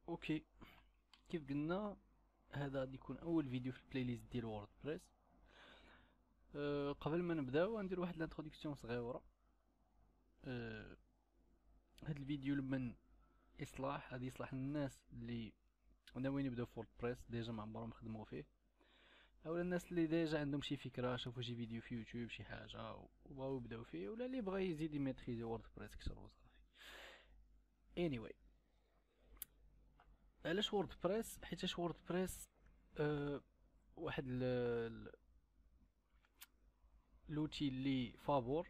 اوكي، كيف قلنا هذا غادي يكون اول فيديو في البلاي ليست ديال ووردبريس. قبل ما نبداو غندير واحد الانتروداكسيون صغيره. هاد الفيديو لمن اصلاح غادي يصلح للناس اللي ناويين يبداو في ووردبريس ديجا ما عمرهم خدموا فيه، اولا الناس اللي ديجا عندهم شي فكره شافوا شي فيديو في يوتيوب شي حاجه وبغاو يبداو فيه، ولا اللي بغا يزيد يميتريزي ووردبريس اكثر وصافي. anyway، علاش ووردبريس؟ حيتاش ووردبريس واحد لوتي اللي فابور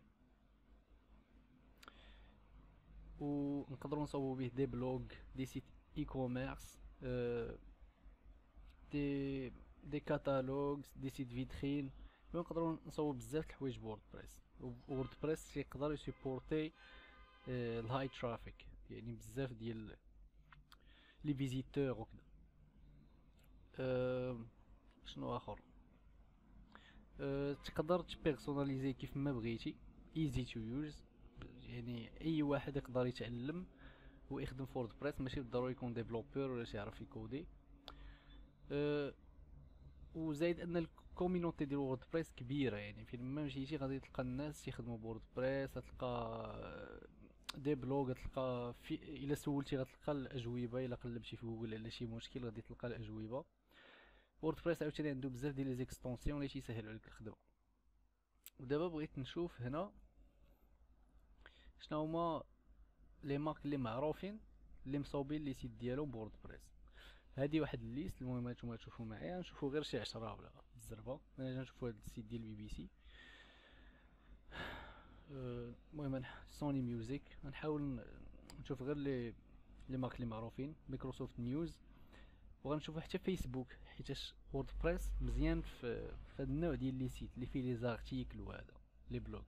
ونقدروا نصاوبوا به دي بلوغ، دي سيت اي كوميرس، دي دي كاتالوجز، دي سيت فيترين. نقدروا نصاوبوا بزاف د الحوايج بوردبريس. ووردبريس يقدر يسيبورتي الهاي ترافيك، يعني بزاف ديال لي فيزيتور وكذا. شنو اخر؟ تقدر تبيرسوناليزي كيف ما بغيتي، ايزي تو يوز، يعني اي واحد يقدر يتعلم ويخدم في ووردبريس، ماشي بالضروري يكون ديفلوبر ولا يعرف يكودي. وزايد ان الكوميونيتي ديال ووردبريس كبيره، يعني فين ما مشيتي غادي تلقى الناس يخدموا بوردبريس، غتلقى دي بلوغ، غتلقى الا سولتي غتلقى الاجوبه، الا قلبتي في جوجل على شي مشكل غادي تلقى الاجوبه. ووردبريس عاوتاني عنده بزاف ديال لي زيكستونسيون اللي تيسهلوا عليك الخدمه. ودابا بغيت نشوف هنا شنو هما لي مارك اللي معروفين اللي مصاوبين لي سيت ديالهم بوردبريس. هادي واحد الليست، المهم هانتوما تشوفوا معايا، نشوفوا غير شي 10 ولا بزربه. انا نشوفوا هاد السيت ديال بي بي سي. المهم سوني ميوزيك، غنحاول نشوف غير لي مارك اللي معروفين، مايكروسوفت نيوز، وغنشوفوا حتى فيسبوك، حيتاش ووردبريس مزيان في هاد النوع ديال لي سيت اللي فيه لي زارتيكل وهذا لي بلوغ.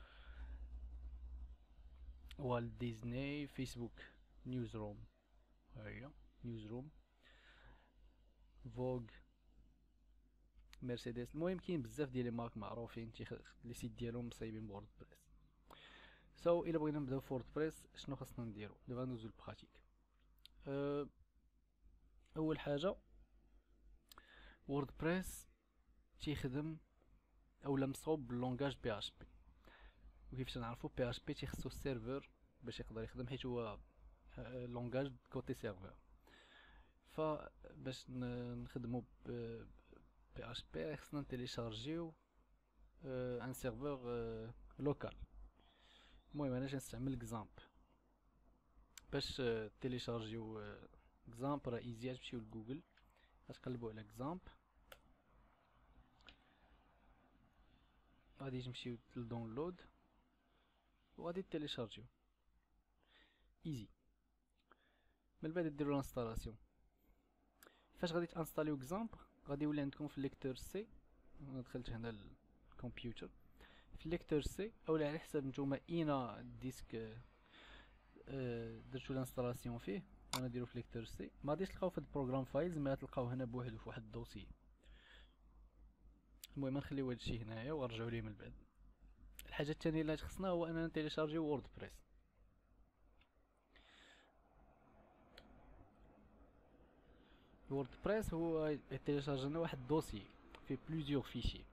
والت ديزني، فيسبوك نيوز روم، هاهي نيوز روم، فوغ، مرسيدس. المهم كاين بزاف ديال لي مارك معروفين لي سيت ديالهم مصايبين بوردبريس. الا بغينا نبداو في ووردبريس شنو خاصنا نديرو؟ دابا ندوزو للبراتيك. اول حاجه ووردبريس تيخدم اولا مصوب باللونغاج بي اش بي، وكيفاش نعرفو بي اش بي تيخصو السيرفر باش يقدر يخدم، حيت هو لونغاج كوتي سيرفر. فباش نخدمو بي اش بي خصنا نتيليشارجيو ان سيرفر لوكال. المهم انا نستعمل اكزامبل باش تيليشارجيو اكزامبل. راه ايزي، تمشيو لجوجل غتقلبوا على اكزامبل، غادي تمشيو للداونلود وغادي تيليشارجيو ايزي. من بعد ديروا الانستالاسيون. فاش غادي تانستاليو اكزامبل غادي يولي عندكم في ليكتور سي. انا دخلت هنا الكمبيوتر في ليكتور سي، اولا على حساب نتوما اينا الديسك درتو الانستالاسيون فيه. انا نديرو في ليكتور سي، ما غاديش تلقاو في البروغرام فايلز، ما تلقاو هنا بوحدو في واحد الدوسي. المهم نخليو هادشي هنايا ونرجعو ليه من بعد. الحاجه الثانيه اللي خصنا هو اننا نتيليشارجيو ووردبريس. ووردبريس هو يتيليشارج لنا واحد الدوسي فيه بليزيور فيشي.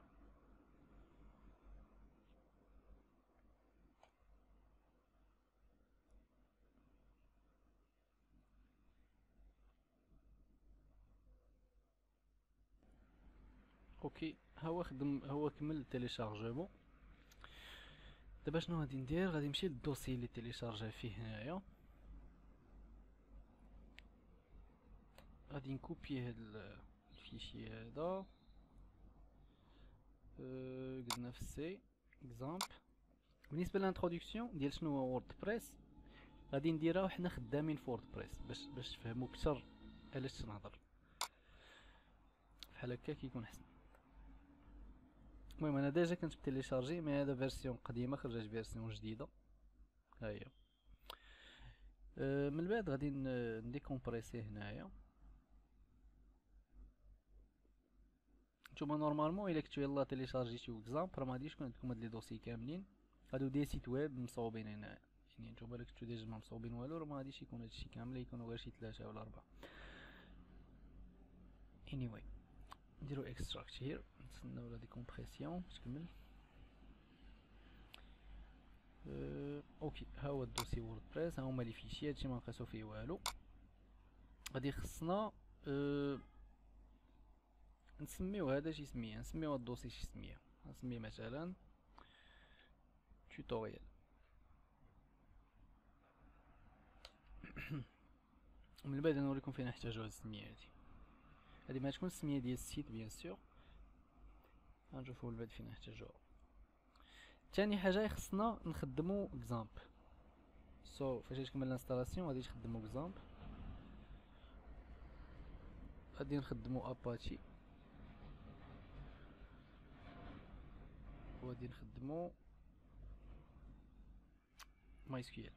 اوكي، هو خدم، هو كمل التيليشارجمون. دابا شنو غادي ندير؟ غادي نمشي للدوسي اللي تيليشارجا فيه هنايا، غادي نكوبي هاد الفيشي هذا. قلنا في السي اكزامبل. بالنسبه للانتروداكسيون ديال شنو هو ووردبريس غادي نديرها حنا خدامين في ووردبريس باش تفهموا اكثر علاش تنهضر. بحال هكا كيكون احسن. المهم انا ديجا كنت بتيليشارجي، مي هذا فيرسيون قديمه، خرجت فيرسيون جديده. ها هي. من بعد غادي نديكومبريسي هنايا. نتوما نورمالمون الا كنتو يلاه تيليشارجيتيو اكزامبل راه ما غاديش يكون عندكم هاد لي دوسي كاملين، هادو دي سيت ويب مصوبين هنايا، يعني نتوما الا كنتو ديجا مصوبين والو راه ما غاديش يكون هادشي كامل، يكونوا غير شي 3 ولا 4. anyway نديرو extract here، نتسناو لا ديكومبريسيون تكمل. اوكي ها هو الدوسي ووردبريس، ها هما لي فيشي، هادشي ما نقيسو فيه والو. غادي خصنا نسميو هذا شي سميه، نسميو الدوسي شي سميه، نسميه مثلا توتوريال. ومن بعد نوريكم فين نحتاجو هاد السميه هادي ما تكون السميه ديال السيت بيان سور، غنشوفو من بعد فين نحتاجوها. تاني حاجه خصنا نخدمو اكزامبل. فاش تكمل الانستالاسيون غادي تخدمو اكزامبل، غادي نخدمو اباتشي، وغادي نخدمو ماي سكيل.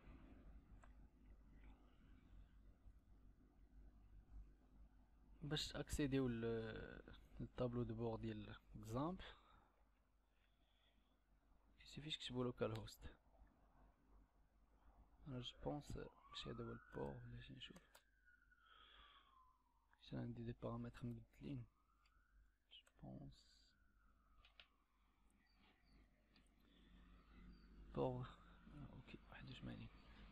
باش اكسيديو للطابلو دو بور ديال اكزامبل يسيفيش تكتبو لوكال هوست. انا جو بونس ماشي هذا هو البور، ولا شي نشوف حيت عندي دي بارامتر مبدلين. جو بونس بور اوكي 81.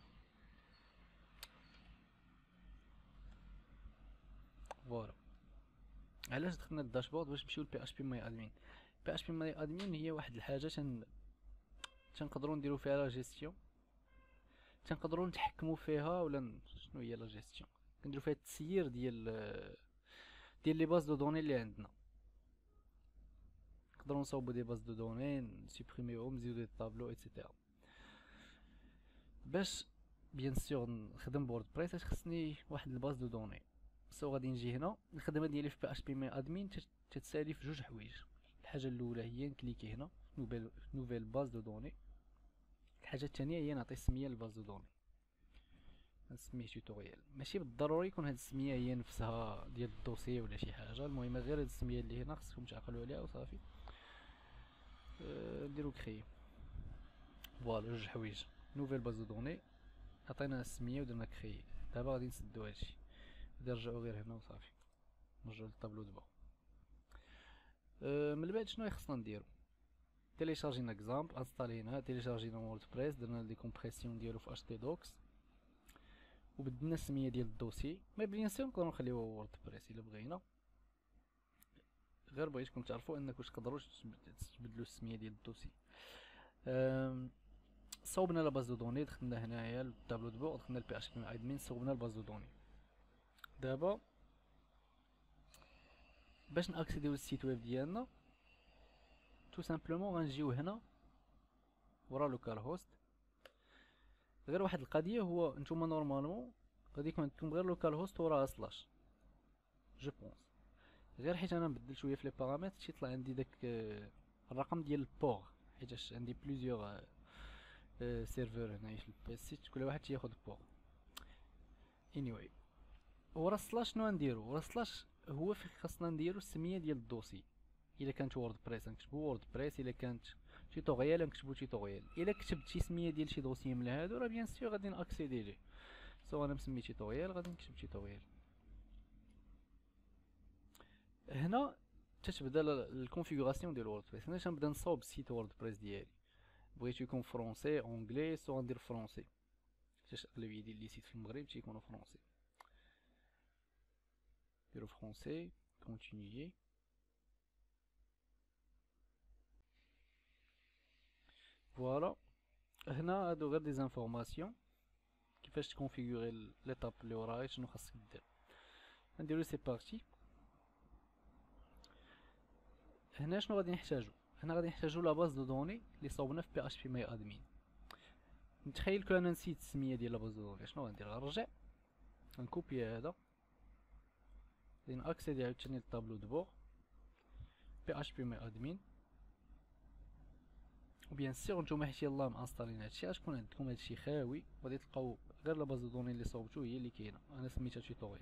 فوالا علاش دخلنا للداشبورد؟ باش نمشيو لبي اش بي ماي ادمين. بي اش بي ماي ادمين هي واحد الحاجه تنقدروا نديرو فيها لا جيستيون، تنقدروا نتحكموا فيها، ولا شنو هي لا جيستيون، كنديرو فيها التسيير ديال لي باز دو دوني اللي عندنا. نقدروا نصاوبوا دي باز دو دوني، نسوبريميوهم، نزيدو دي طابلو ايتترا. باش بيان سور نخدم بوردبريس خصني واحد الباز دو دوني. غادي نجي هنا، الخدمه ديالي في بي اش بي ماي ادمين تتسالي في جوج حوايج. الحاجه الاولى هي نكليكي هنا نوفيل باز دو دوني. الحاجه الثانيه هي نعطي سميه للباز دو دوني، نسميه توتوريال. ماشي بالضروري يكون هاد السميه هي نفسها ديال الدوسي ولا شي حاجه، المهم غير هاد السميه اللي هنا خصكم تعقلوا عليها وصافي. نديرو كري. فوالا جوج حوايج، نوفيل باز دو دوني، عطينا السميه ودرنا كري. دابا غادي نسدو هادشي، غادي نرجعو غير هنا وصافي، نرجعو للطابلو دبا. من بعد شنو خصنا نديرو؟ تيليشارجينا اكزامبل، انستالينا، تيليشارجينا ووردبريس، درنا لي كومبريسيون ديالو في htdocs دوكس، وبدلنا السميه ديال الدوسي. مي بيان سور نقدروا نخليوه ووردبريس الا بغينا، غير بغيتكم تعرفوا انكم تقدروا تبدلوا السميه ديال الدوسي. صوبنا لا باز دو دوني، دخلنا هنايا للطابلو دو بور، دخلنا البي اش بي ادمين، صوبنا الباز دو دوني. دابا باش ناكسيديو للسيت ويب ديالنا تو سامبلومون غنجيو هنا ورا لوكال هوست. غير واحد القضيه، هو نتوما نورمالمون غادي يكون عندكم غير لوكال هوست وراها سلاش جو بونس، غير حيت انا نبدل شويه في لي بارامتر تيطلع عندي داك الرقم ديال البور، حيت عندي بليزيور سيرفور هنايا في البيسي، كل واحد تياخد بور. anyway ورا سلاش شنو غنديرو؟ ورا سلاش هو فين خاصنا نديرو السميه ديال الدوسي. الا كانت ووردبريس نكتبو ووردبريس، الا كانت توتوريال نكتبو توتوريال. الا كتبت شي سميه ديال شي دوسي من هادو راه بيان سور غادي ناكسيدي ليه. انا مسمي توتوريال، غادي نكتب توتوريال. هنا تتبدا الكونفيغوراسيون ديال ووردبريس. هنا تنبدا نصاوب السيت ووردبريس ديالي، بغيتو يكون فرونسي اونغلي، غندير فرونسي حيت اغلبيه ديال لي سيت في المغرب تيكونوا فرونسي. نديرو فرونسي، كونتينيي. فوالا هنا هادو غير دي زانفورماسيون كيفاش تكونفيغوري ليطاب اللي وراها، شنو خاصك دير. نديرو سي بارتي. هنا شنو غادي نحتاجو؟ هنا غادي نحتاجو لا باز دو دوني اللي صوبنا في بي اش بي ماي ادمين. نتخيل كون انا نسيت السميه ديال لا باز دو دوني، شنو غندير؟ غنرجع نكوبي هذا، غادي ناكسيدي عاوتاني للطابلو دو بور بي اش بي ماي ادمين. وبيان سيغ نتوما حيت يلاه مانستالين هادشي غتكون عندكم هادشي خاوي، غادي تلقاو غير لا باز دو دوني اللي صوبتو هي اللي كاينه. انا سميتها توتوريال.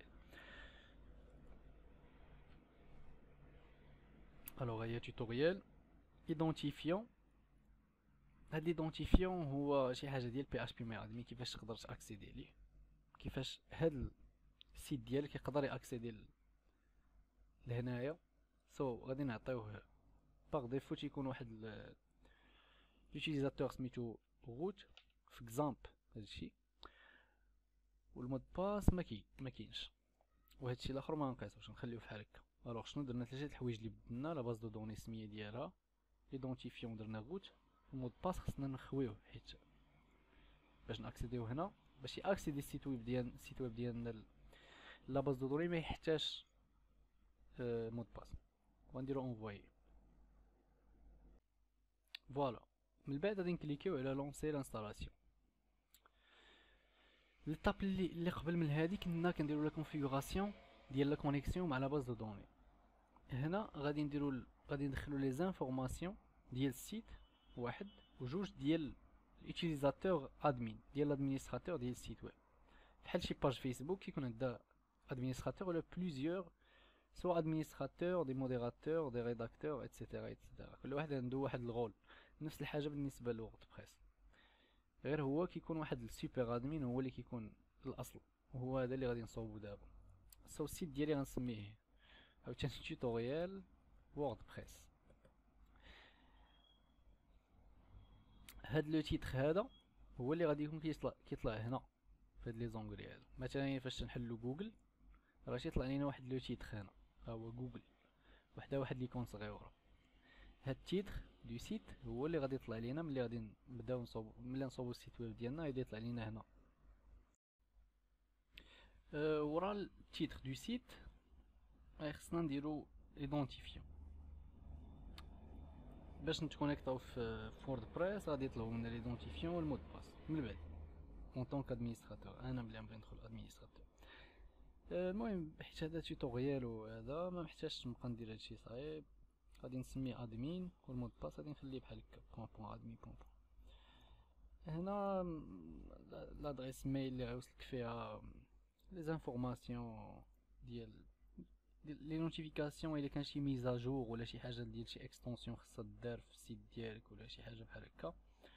الوغ هي توتوريال ايدونتيفيون هاد ليدونتيفيون هو شي حاجه ديال بي اش بي مي ادمي، كيفاش تقدر تاكسيدي ليه، كيفاش هاد السيت ديالك يقدر ياكسيدي لهنايا. غادي نعطيوه باغ ديفو تيكون واحد لوتيليزاتور سميتو روت في اكزامبل هادشي، والمود باس ما كاينش، وهادشي الاخر ما نقيسوش نخليوه بحال هكا. الوغ شنو درنا؟ ثلاثه الحوايج اللي بدلنا: لا باز دو دوني السميه ديالها، ليدونتيفيون درنا روت، المود باس خصنا نخويوه حيت باش ناكسيديو هنا، باش ياكسيدي السيت ويب ديالنا لا باز دو دوني ما يحتاجش مود باس. ونديرو اونفوي. فوالا، من بعد غادي نكليكيو على لونسي لانستالاسيون. ليطاب اللي قبل من هادي كنا كنديرو لا كونفيغوراسيون ديال لا كونيكسيون مع لا باز دو دوني. هنا غادي ندخلو لي زانفورماسيون ديال السيت واحد، وجوج ديال اليوتيليزاتور ادمين ديال الادمينستراتور ديال السيت ويب. بحال شي باج فيسبوك كيكون عندها ادمينستراتور ولا بليزيور، سوا ادمينستراتور، دي موديراتور، دي ريداكتور، اتسيتيرا اتسيتيرا. كل واحد عنده واحد الغول. نفس الحاجه بالنسبه لوردبريس، غير هو كيكون واحد السوبر ادمين هو اللي كيكون الاصل، وهو هذا اللي غادي نصاوبو دابا. السيت ديالي غنسميه عاوتاني توتوريال ووردبريس. هاد لو تيتر هذا هو اللي غادي يكون كيطلع هنا في هاد لي زونغلي هادو. مثلا فاش نحلو جوجل راه تيطلع لينا واحد لو تيتر هنا، ها هو جوجل، واحد ليكون صغيره. هاد التيتر دو سيت هو اللي غادي يطلع لينا ملي غادي نبداو ملي نصوبو السيت ويب ديالنا، غادي يطلع لينا هنا. ورا التيتر دو سيت خصنا نديرو ايدونتيفيون باش نتكونيكطاو في ووردبريس. غادي يطلبوا منا ليدونتيفيون والمود باس من بعد اون طونك ادمينستراتور. انا ملي نبغي ندخل ادمينستراتور. المهم حيت هذا توتوريال وهذا ما محتاجش نبقى ندير هادشي صعيب، غادي نسميه ادمين والمود باس غادي نخليه بحال هكا بوان ادمين بوان. هنا لادريس ميل اللي غيوصلك فيها لي زانفورماسيون ديال لي نوتيفيكاسيون الا كان شي ميزاجور ولا شي حاجه ديال شي اكستونسيون خاصها دار في السيت ديالك ولا شي حاجه بحال هكا.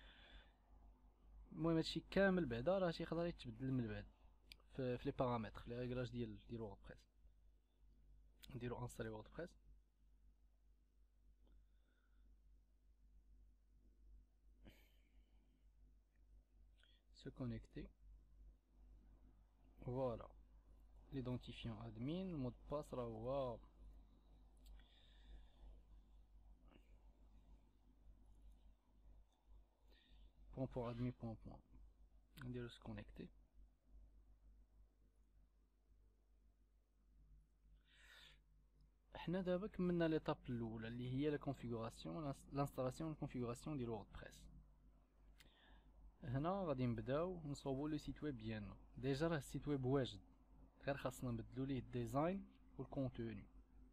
المهم هادشي كامل بعدا راه تيقدر يتبدل من بعد في لي بارامتر، في لي ريغلاج ديال ووردبريس. نديرو انستالي ووردبريس. se connecter. Voilà, l'identifiant admin, le mot de passe راه هو .admin.point. نديرو se connecter. حنا دابا كملنا ليطاب الاولى اللي هي لا كونفيغوراسيون لانستالاسيون الكونفيغوراسيون ديال ووردبريس. هنا غادي نبداو نصوبو لو سيت ويب ديالنا. ديجا راه السيت ويب واجد، غير خاصنا نبدلو ليه الديزاين والكونتوني.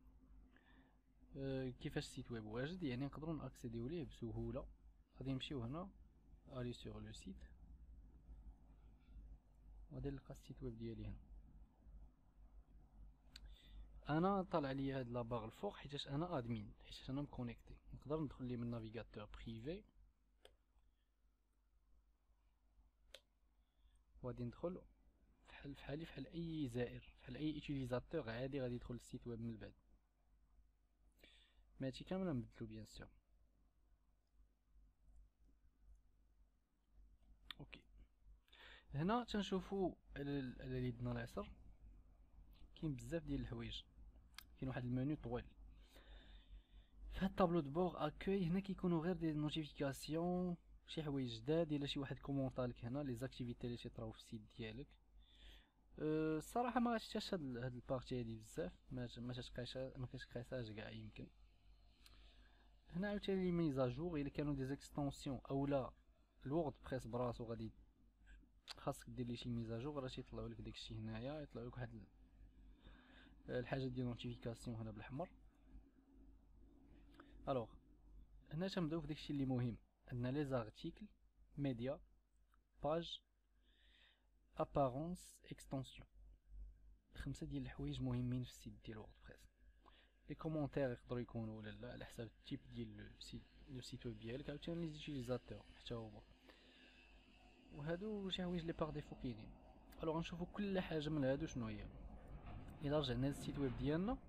كيفاش السيت ويب واجد؟ يعني نقدروا ناكسيديو ليه بسهوله. غادي نمشيو هنا الي سور لو سيت، وغادي نلقى السيت ويب ديالي هنا. انا طالع ليا هاد لاباغ الفوق حيتاش انا ادمين، حيتاش انا مكونيكتي. نقدر ندخل ليه من نافيغاتور بريفي، وغادي ندخل بحال اي زائر، بحال اي يوتيليزاتور عادي غادي يدخل للسيت ويب من بعد. ما هادشي كامل نبدلو بيان سور. اوكي، هنا تنشوفو على يدنا اليسار كاين بزاف ديال الحوايج، كاين واحد المنيو طويل. في هاد الطابلو دو بور اكوي هنا كيكونوا غير دي نوتيفيكاسيون، شي حوايج جداد، الا شي واحد كومونطالك هنا لي زاكتيفيتي اللي تيطراو في السيت ديالك. الصراحه ما شفتش هاد البارتي هادي بزاف، ما كتقيسهاش كاع يمكن. هنا عاوتاني لي ميزاجور الا كانوا دي زيكستونسيون اولا الوورد بريس براسو غادي خاصك دير ليه شي ميزاجور، راه تيطلعوا لك داكشي هنايا، يطلع لك واحد الحاجه ديال نوتيفيكاسيون هنا بالاحمر. الوغ هنا تنبداو في داكشي اللي مهم، عندنا لي زارتيكل، ميديا، باج، ابارونس، اكستونسيون. 5 ديال الحوايج مهمين في السيت ديال ووردبريس. لي كومونتير يقدروا يكونوا ولا لا على حساب التيب ديال السيت لو سيت ويب ديالك عاوتاني لي زوتيليزاتور حتى هما، وهادو شي حوايج لي باغ ديفو كاينين. الوغ غنشوفو كل حاجه من هادو شنو هي. الا رجعنا للسيت ويب ديالنا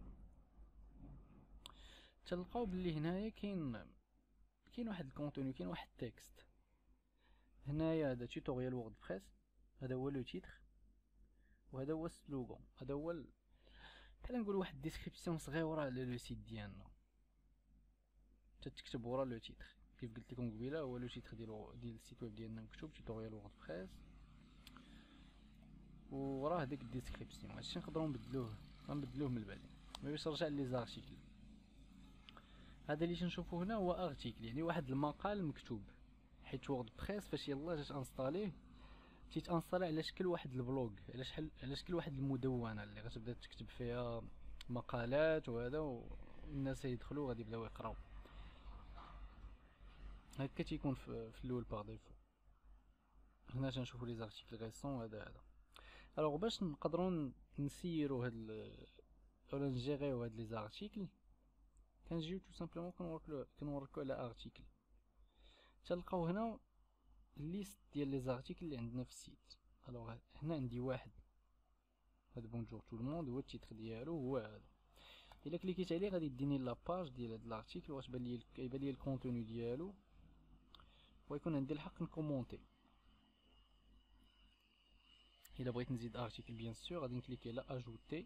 تلقاو بلي هنايا كاين واحد الكونتوني، كاين واحد التكست هنايا. هذا توتوريال ووردبريس، هذا هو لو تيتر، وهذا هو السلوغون، هذا هو بحال نقول واحد ديسكريبسيون صغيره على لو سيت ديالنا. تكتب ورا لو تيتر كيف قلت لكم قبيله، هو لو تيتر ديال السيت ويب ديالنا مكتوب توتوريال ووردبريس، وراه ديك الديسكريبسيون. هادشي نقدروا نبدلوه من البعد. مي باش نرجع لي زارتيكل، هذا اللي تنشوفو هنا هو ارتيكل، يعني واحد المقال مكتوب، حيت ووردبريس فاش يلاه جات انستاليه تيتانستالي على شكل واحد البلوغ، على شكل واحد المدونه اللي غتبدا تكتب فيها مقالات وهذا، والناس يدخلوا غادي يبداو يقراو. هكا تيكون في الاول باغ ديفو. هنا تنشوفوا لي زارتيكل ريسون. هذا الوغ باش نقدروا نسيروا هاد ولا نجيريو هاد لي زارتيكل، كنجيو تو سامبلومون كنوركو على ارتيكل. تلقاو هنا الليست ديال لي زارتيكل اللي عندنا في السيت. الوغ هنا عندي واحد، هذا بونجور تو الموند هو التيتر ديالو هو هذا. الا كليكيت عليه غادي يديني لاباج ديال هاد الارتيكل، واش يبان لي الكونتوني ديالو، ويكون عندي الحق نكومونتي. الا بغيت نزيد ارتيكل بيان سور غادي نكليكي على اجوتي.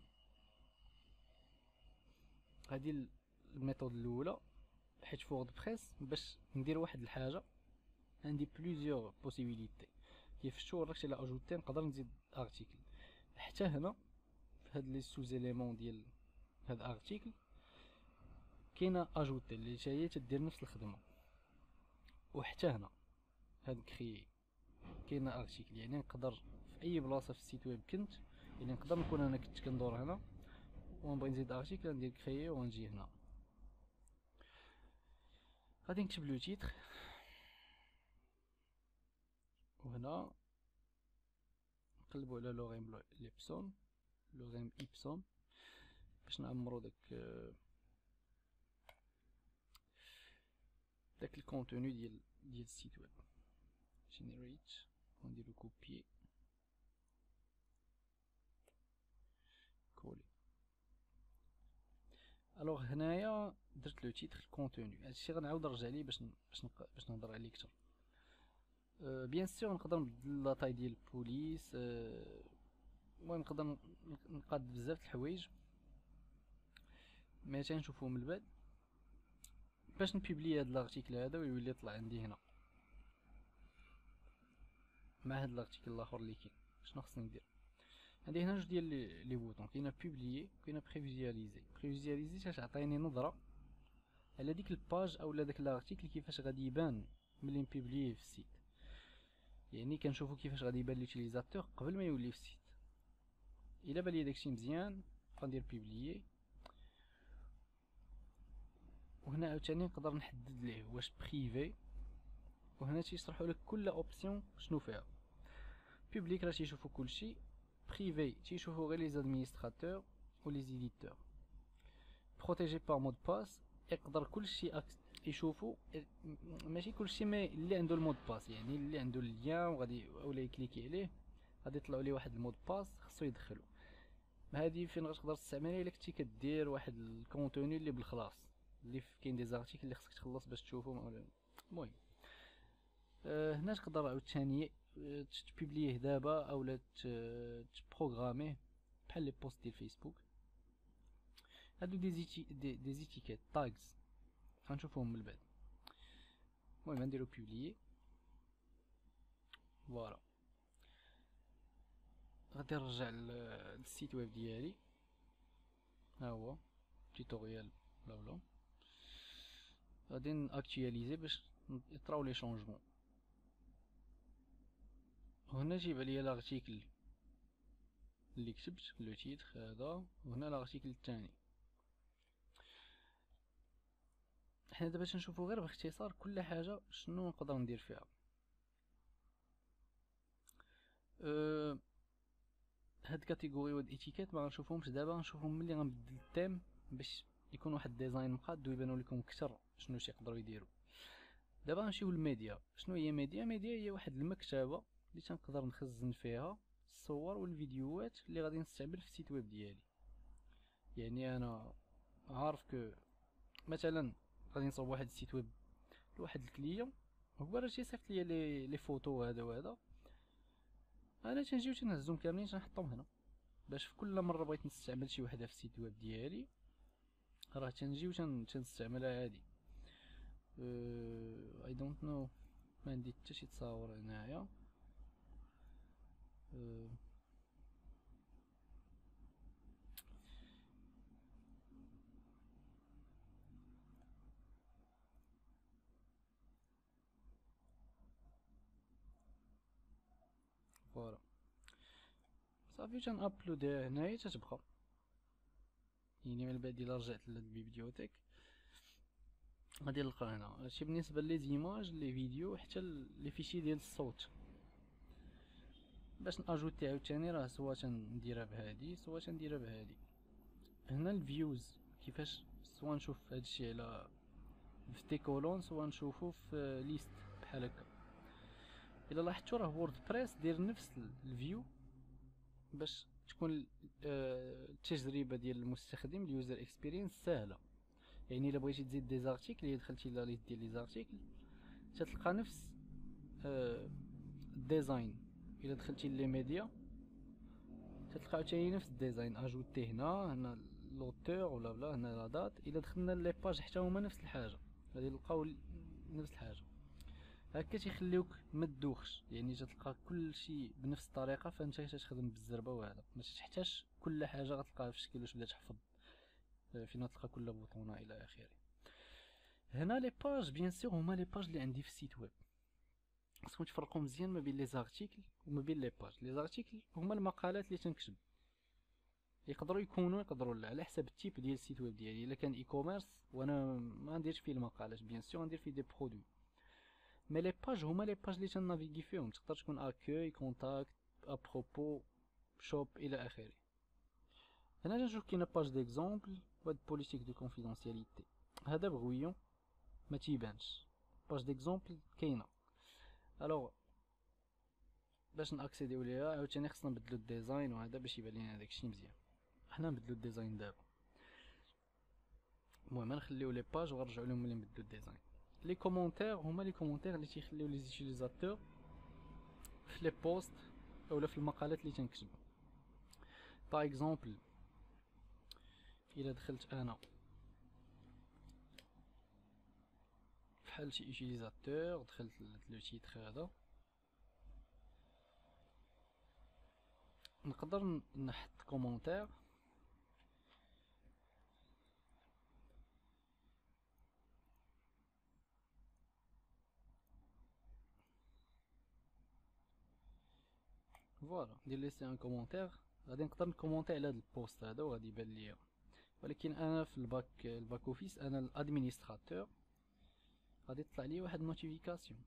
هادي الميثود الاولى، حيت في ووردبريس باش ندير واحد الحاجه عندي بليزيور بوسيبيليتي. كيف شفتوا وركت على اجوتي نقدر نزيد ارتيكل. حتى هنا في هاد لي سوز اليمون ديال هاد ارتيكل كاينه اجوتي اللي هي تدير نفس الخدمه. وحتى هنا هاد كريي كاينه ارتيكل، يعني نقدر في اي بلاصه في السيت ويب كنت، يعني نقدر نكون انا كنت كندور هنا ونبغي نزيد ارتيكل ندير كريي ونجي هنا. غادي نكتب لو تيتر، وهنا نقلبوا على لوغيم ليبسون، لوغيم إبسون، باش نعمرو داك الكونتوني ديال السيت ويب. جينيريت ونديرو كوبيي كولي. الوغ هنايا درت لو تيتر الكونتوني. هادشي غنعاود نرجع ليه باش نهضر عليه اكثر. بيان سور نقدر نبدل لا طاي ديال البوليس، المهم نقدر نقاد بزاف د الحوايج، مي تنشوفوهم من بعد. باش نبيبلي هاد الارتيكل هذا ويولي يطلع عندي هنا مع هاد الارتيكل الاخر اللي كاين، شنو خصني ندير؟ عندي هنا جوج ديال لي بوطون، كاينه بوبليي وكاينه بريفيزياليزي. بريفيزياليزي تعطيني نظره على ديك الباج اولا داك الارتيكل كيفاش غادي يبان ملي نبيبليه في السيت، يعني كنشوفو كيفاش غادي يبان ليوتيليزاتور قبل ما يولي في السيت. الا بان لي داكشي مزيان غندير بوبليي، وهنا عاوتاني نقدر نحدد ليه واش بريفي، وهنا تيشرحوا لك كل اوبسيون شنو فيها. بوبليك راه تيشوفوا كلشي، بريفي تيشوفوا غير لي زادمينستراتور و لي زيديتور، بروتيجي بار مود باس يقدر كلشي يشوفوا، ماشي كلشي مي اللي عنده المود باس، يعني اللي عنده اللين وغادي اولا يكليكي عليه غادي يطلعوا ليه واحد المود باس خصو يدخلو. هادي فين غتقدر تستعملها الا كنتي كدير واحد الكونتوني اللي بالخلاص، اللي كاين دي زارتيكل اللي خصك تخلص باش تشوفهم. المهم هنا تقدر عاوتاني تبيبليه دابا اولا تبروغراميه بحال لي بوست ديال فيسبوك. هادو دي زيتيكيت تاغز غنشوفوهم من بعد. المهم نديرو بوبليي، فوالا. غادي نرجع للسيت ويب ديالي، ها هو توتوريال بلا بلا. غادي ناكتواليزي باش يطراو لي شونجمون. هنا جيب عليا لارتيكل اللي كتبت لو تيتر هذا، وهنا لارتيكل الثاني. حنا دابا تنشوفو غير باختصار كل حاجه شنو نقدر ندير فيها. هاد كاتيجوري وهاد ايتيكيت ما غنشوفهمش دابا، غنشوفهم ملي غنبدل التيم باش يكون واحد ديزاين مقاد ويبانو لكم اكثر شنو تيقدروا يديروا. دابا نمشيو للميديا. شنو هي ميديا؟ ميديا هي واحد المكتبه اللي تنقدر نخزن فيها الصور والفيديوهات اللي غادي نستعمل في السيت ويب ديالي. يعني انا عارف كو مثلا غادي نصاوب واحد السيت ويب لواحد الكليون، هو راه تيصيفط ليا لي فوتو هذا وهذا، انا تنجي تنهزهم كاملين تنحطهم هنا، باش في كل مره بغيت نستعمل شي وحده في السيت ويب ديالي راه تنجي تنستعملها عادي. اي دونت نو، ما عندي حتى شي تصاور هنايا. فوالا صافي تنابلوديها هنايا تتبقى. يعني من بعد الا رجعت للبيبليوتيك غادي نلقى هنا هادشي بالنسبه لي زيماج لي فيديو حتى لي فيشي ديال الصوت. باش ناجوتي عاوتاني راه سوا تنديرها بهادي سوا تنديرها بهادي. هنا الفيوز كيفاش سوا نشوف هادشي على في تي كولون سوا نشوفو في ليست بحال هكا. الا لاحظتو راه ووردبريس دير نفس الفيو باش تكون التجربه ديال المستخدم اليوزر اكسبيرينس سهله. يعني الا بغيتي تزيد دي زارتيكل الا دخلتي لا ليست ديال لي زارتيكل تتلقى نفس الديزاين. الا دخلتي لي ميديا تتلقى عاوتاني نفس الديزاين اجوتي هنا لوتور ولا بلا هنا لا دات. الا دخلنا لي باج حتى هما نفس الحاجه غادي نلقاو نفس الحاجه. هكا تيخليوك ما تدوخش، يعني تتلقى كل شيء بنفس الطريقه فانت تخدم بالزربه وهذا ما تحتاجش كل حاجه غتلقاها في شكل واش بدا تحفظ فين تلقى كل بوطونه الى اخره. هنا لي باج بيان سور هما لي باج اللي عندي في السيت ويب. خصكم تفرقوا مزيان ما بين لي زارتيكل وما بين لي باج. لي زارتيكل هما المقالات اللي تنكتب، يقدروا يكونوا يقدروا لا على حسب التيب ديال السيت ويب ديالي. الا كان اي كوميرس وانا ما نديرش فيه المقالات بيان سور ندير فيه دي برودوي. مي لي باج هما لي باج اللي تنافيغي فيهم، تقدر تكون اكوي كونتاكت ابروبو شوب الى اخره. هنا نشوف كاينه باج ديكزامبل وهاد بوليتيك دو كونفيدونسياليتي هذا بغويون ما تيبانش. باج ديكزامبل كاينه. الوغ باش ناكسيديو ليها عاوتاني خصنا نبدلو الديزاين وهذا باش يبان لينا داكشي مزيان. حنا نبدلو الديزاين دابا. المهم نخليو لي باج ونرجعو لهم ملي نبدلو الديزاين. لي كومونتير هما لي كومونتير اللي تيخليو لي زوتيليزاتور في لي بوست اولا في المقالات اللي تنكتب. باغ اكزومبل الا دخلت انا بحال شي يوتيليزاتور دخلت لو تيتر هذا نقدر نحط كومونتير فوالا ندير ليسي ان كومونتير. غادي نقدر نكومونتي على هاد البوست هذا وغادي يبان ليا. ولكن انا في الباك اوفيس انا الادمينستراتور غادي تطلع لي واحد نوتيفيكاسيون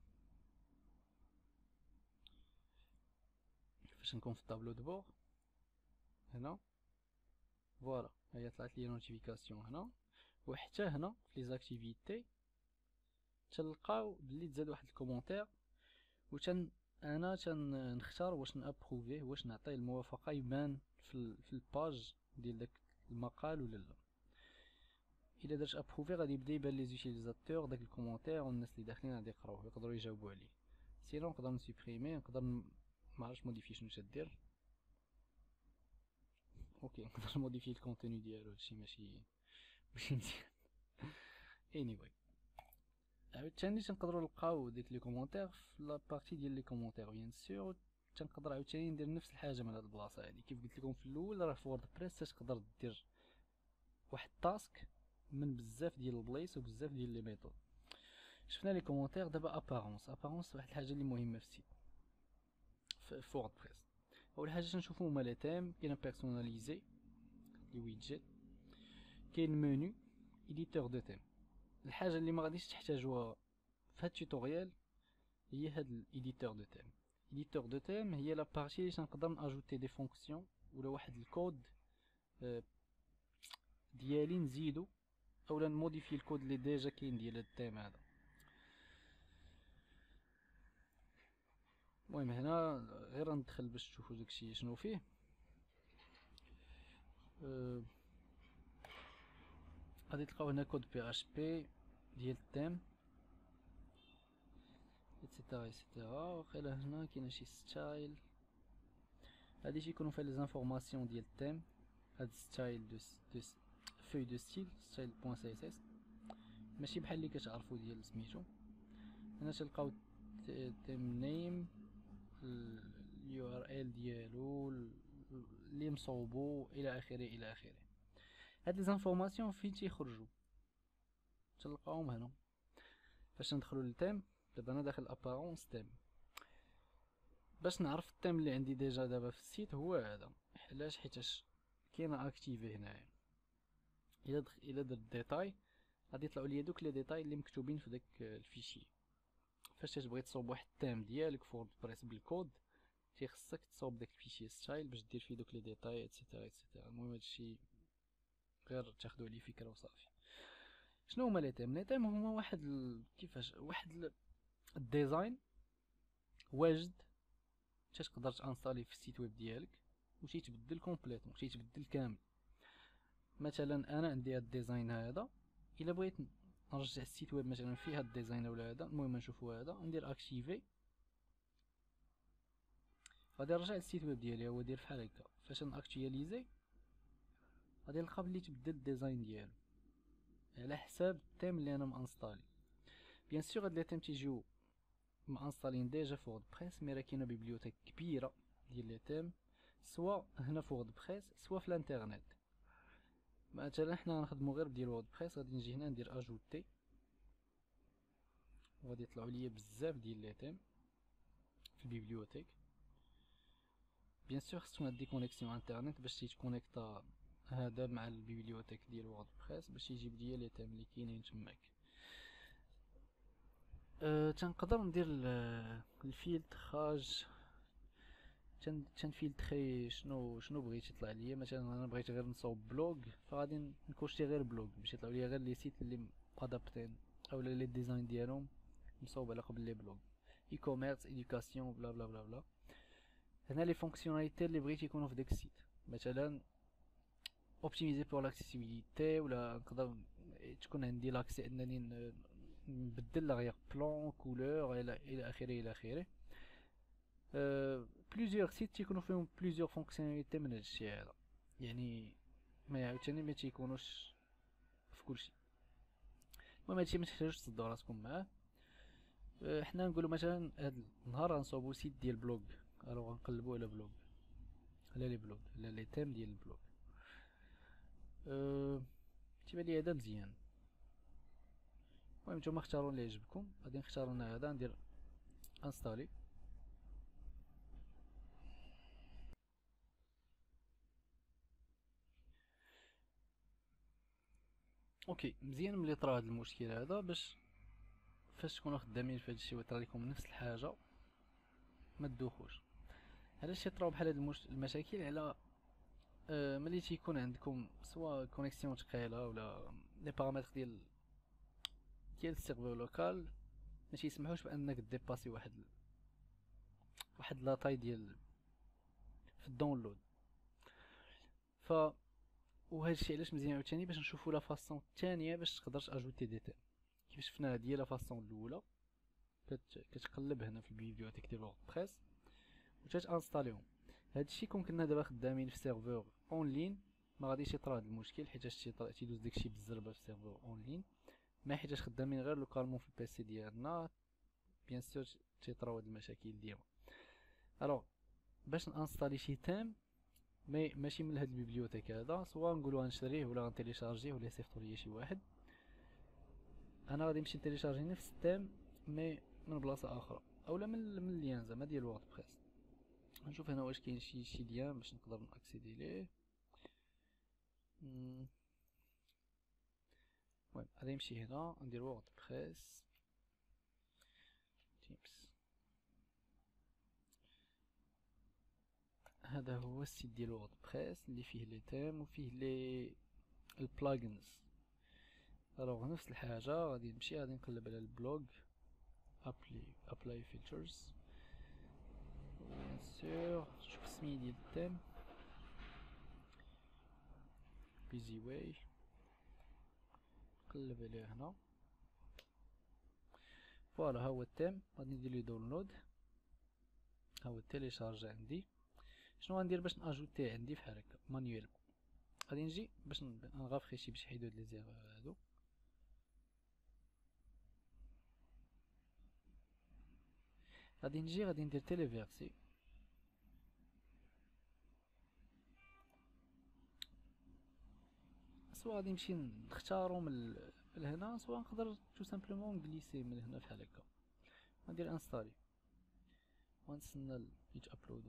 فاش نكون في الطابلو دو بور هنا. فوالا هي طلعت لي نوتيفيكاسيون هنا. وحتى هنا في لي زاكتيفيتي تلقاو بلي تزاد واحد الكومونتير انا نختار واش نابروفيه واش نعطيه الموافقه يبان في الباج ديال داك المقال ولا لا. الا درت ابروفي غادي يبدا يبان لي زوتيليزاتور داك الكومونتير والناس اللي داخلين غادي يقراوه يقدروا يجاوبوا عليه. سينو نقدر نسوبريمي نقدر ما عرفتش موديفي شنو تدير. اوكي نقدر نموديفي الكونتوني ديالو هادشي ماشي مزيان. anyway عاوتاني تنقدروا نلقاو ديك لي كومونتير في لابارتي ديال لي كومونتير بيان سور. تنقدر عاوتاني ندير نفس الحاجه من هاد البلاصه هادي كيف قلت لكم في الاول راه في ووردبريس تقدر دير واحد تاسك من بزاف ديال البلايص وبزاف ديال لي ميثود. شفنا لي كومونتير دابا ابارونس واحد الحاجه اللي مهمه في السيت في ووردبريس. اول حاجه تنشوفو هما لي تيم كاين بيرسوناليزي لي ويدجيت كاين منيو اديتور دو تيم. الحاجه اللي ما غاديش تحتاجوها في هاد التوتوريال هي هاد الايديتور دو تيم. ايديتور دو تيم هي لا بارتي اللي تنقدر ناجوتي دي فونكسيون ولا واحد الكود ديالي نزيدو اولا نموديفي الكود اللي ديجا كاين ديال التيم هذا. المهم هنا غير ندخل باش تشوفوا داكشي شنو فيه. غادي تلقاو هنا كود بي اش بي ديال التيم ايتترا ايتترا. وقيلا هنا كاين شي ستايل، هادي تيكونوا فيها لي زانفورماسيون ديال التيم. هاد ستايل دو فوي دو ستيل ستايل بوين سي اس اس، ماشي بحال اللي كتعرفوا ديال سميتو. هنا تلقاو تيم نيم، اليو ار ال ديالو اللي مصوبو الى اخره الى اخره. هاد لي زانفورماسيون فين تيخرجوا؟ تلقاوهم هنا. باش ندخلو للتيم، دابا انا داخل ابارونس تيم، باش نعرف التيم اللي عندي ديجا دابا في السيت هو هذا. علاش؟ حيتاش كاينه اكتيفي هنايا. الا درت ديتاي غادي يطلعوا لي دوك لي ديتاي اللي مكتوبين في داك الفيشي. فاش تبغي تصوب واحد التيم ديالك في ووردبريس بالكود، تيخصك تصوب داك الفيشي ستايل باش دير فيه دوك لي ديتاي ايتترا ايتترا. المهم هادشي غير تاخدو عليه فكره وصافي. شنو هما لي تيم؟ لي تيم هما واحد كيفاش واحد الديزاين واجد تقدر تانستالي في السيت ويب ديالك وتيتبدل كومبليتوم، تيتبدل كامل. مثلا انا عندي هاد الديزاين هذا، الا بغيت نرجع السيت ويب مثلا فيه هاد الديزاين ولا هذا، المهم نشوفو هذا، ندير اكتيفي، غادي نرجع للسيت ويب ديالي. هو داير بحال هكا. فاش ناكتواليزي غادي نلقى بلي تبدل الديزاين ديالو على حساب التيم اللي انا مانستالي. بيان سور هاد لي تيم تيجيو مانستالين ديجا في ووردبريس، مي راه كاينه بيبليوتيك كبيره ديال لي تيم سوا هنا في ووردبريس سوا في الانترنت. مثلا حنا غنخدمو غير بديال ووردبريس، غادي نجي هنا ندير اجوتي، وغادي يطلعوا ليا بزاف ديال لي تيم في البيبليوتيك. بيان سور خصنا ندي كونيكسيون انترنت باش تيتكونيكتا هذا مع البيبليوتيك ديال ووردبريس باش يجيب ليا لي تيم اللي كاينين تماك. تنقدر ندير الفيلتراج، تنفيلتري شنو بغيت يطلع ليا. مثلا انا بغيت غير نصاوب بلوغ، فغادي نكوشتي غير بلوغ باش يطلعوا ليا غير لي سيت اللي ادابتين اولا لي ديزاين ديالهم مصوب على قبل لي بلوغ. اي كوميرس، ايدوكاسيون، بلا بلا بلا بلا. هنا لي فونكسيوناليتي اللي بغيت يكونوا في داك السيت، مثلا اوبتيميزي بور لاكسيسيبيليتي، ولا نقدر تكون عندي لاكسي انني نبدل لاغيغ بلون كولور الى اخره الى اخره. بليزيور سيت تيكونوا فيهم بليزيور فونكسيوناليتي من هادشي هذا، يعني ما عاوتاني ما تيكونوش في كلشي. المهم هادشي ما تحتاجوش تصدوا راسكم معاه. حنا نقولوا مثلا هاد النهار غنصاوبو سيت ديال بلوغ، الوغ غنقلبو على بلوغ، على لي بلوغ، على لي تيم ديال البلوغ. تيبان لي هذا مزيان. المهم نتوما اختاروا اللي يعجبكم. غادي نختار انا هذا، ندير انستالي. اوكي مزيان. ملي طرا هذا المشكل هذا، باش فاش تكونوا خدامين في هادشي ويطرا لكم نفس الحاجه ما تدوخوش. علاش تيطراو بحال هاد المشاكل؟ على ملي تيكون عندكم سواء كونيكسيون ثقيله ولا لي بارامتر ديال السيرفر لوكال ما تيسمحوش بانك ديباسي واحد لاطاي ديال في الداونلود. ف وهادشي علاش مزيان عاوتاني باش نشوفو لا فاصون الثانيه باش تقدر اجوتي دي تيم. كيف شفنا هادي هي لا فاصون الاولى، كتقلب هنا في البيبليوتيك ديال ووردبريس وتانستاليهم. هادشي كون كنا دابا خدامين في سيرفور اون لين ما غاديش يطرا هاد المشكل، حيتاش تيدوز داكشي بالزربه في سيرفور اون لين. ما حيتاش خدامين غير لوكالمون في البيسي ديالنا، بيان سور تيطراو هاد المشاكل ديما. الوغ باش نانستالي شي تيم ماشي من هاد البيبليوتيك هذا، سواء نقولوا غنشريه ولا غنتيليشارجيه ولا يصيفطوا ليا شي واحد، انا غادي نمشي نتيليشارجي نفس التيم مي من بلاصه اخرى، اولا من اللين زعما ديال ووردبريس. نشوف هنا واش كاين شي لين باش نقدر ناكسيدي ليه. المهم غادي نمشي هنا ندير ووردبريس تيمز. هذا هو السيت ديال ووردبريس اللي فيه لي تيم وفيه لي البلاجنز. الوغ نفس الحاجه غادي نمشي غادي نقلب على البلوغ ابلاي فيلترز. بيان سور شوف السمية ديال التيم بيزي واي نقلب عليه هنا فوالا ها هو التيم غادي ندير ليه داونلود ها هو تيليشارج عندي شنو غندير باش ناجوتيه عندي بحال هكا مانيويل غادي نجي باش نغافخيشي باش نحيدو هاد لي زيرو هادو غادي نجي غادي ندير تيليفيرسي سوا غادي نمشي نختارو من هنا سوا نقدر تو سامبلومون نغليسي من هنا بحال هكا غندير انستالي ونتسنى يتابلودو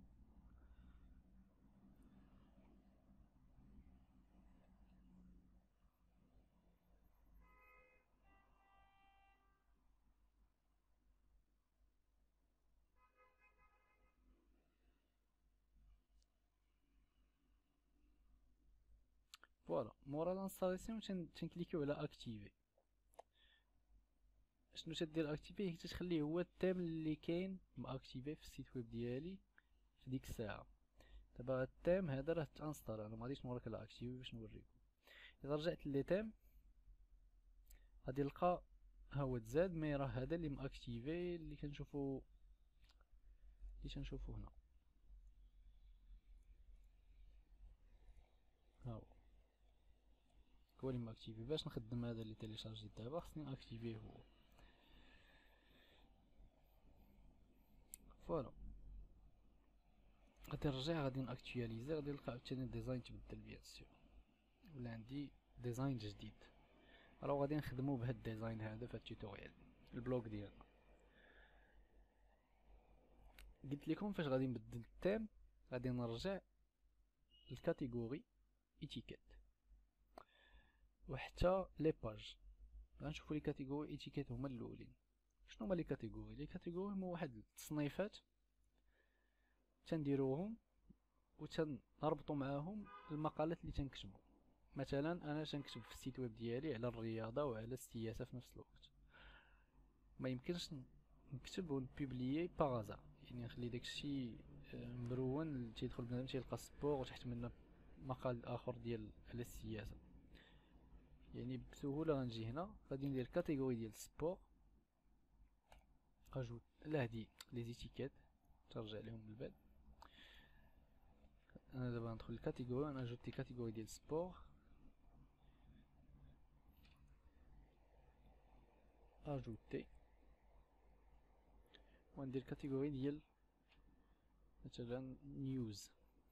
فوالا مورا الانستالاسيون تنكليكيو على اكتيفي شنو تدير اكتيفي هي تخليه هو التيم اللي كاين ماكتيفي في السيت ويب ديالي في ديك الساعه دابا التيم هذا راه تانستال انا مغاديش نوريك على اكتيفي باش نوريكم اذا رجعت لي تيم غادي نلقى ها هو تزاد مي راه هذا اللي ماكتيفي اللي تنشوفو هنا ها هو اللي ماكتيفي باش نخدم هذا اللي تيليشارجي دابا خصني اكتيفيه هو فوالا غادي نرجع غادي ناكتواليزي غادي نلقى عاوتاني الديزاين تبدل بيان سور ولا عندي ديزاين جديد راه غادي نخدمو بهاد الديزاين هذا في التوتوريال البلوك ديالنا قلت لكم فاش غادي نبدل التيم غادي نرجع للكاتيجوري ايتيكيت وحتى لي باج غنشوفو لي كاتيجوري ايتيكيت هما الاولين شنو هما لي كاتيجوري هما واحد التصنيفات تنديروهم وتنربطوا معاهم المقالات اللي تنكتبو مثلا انا تنكتب في السيت ويب ديالي على الرياضه وعلى السياسه في نفس الوقت ما يمكنش نكتب ونبوبليي باغازار يعني نخلي داكشي مرون تيدخل بنادم تيلقى سبور وتحت منه مقال اخر ديال على السياسه يعني بسهوله غنجي هنا غادي ندير كاتيجوري ديال سبور اجوت لا هادي لي زيتيكيت ترجع لهم من بعد انا دابا ندخل الكاتيجوري انا اجوتي كاتيجوري ديال سبور اجوتي وندير كاتيجوري ديال مثلا نيوز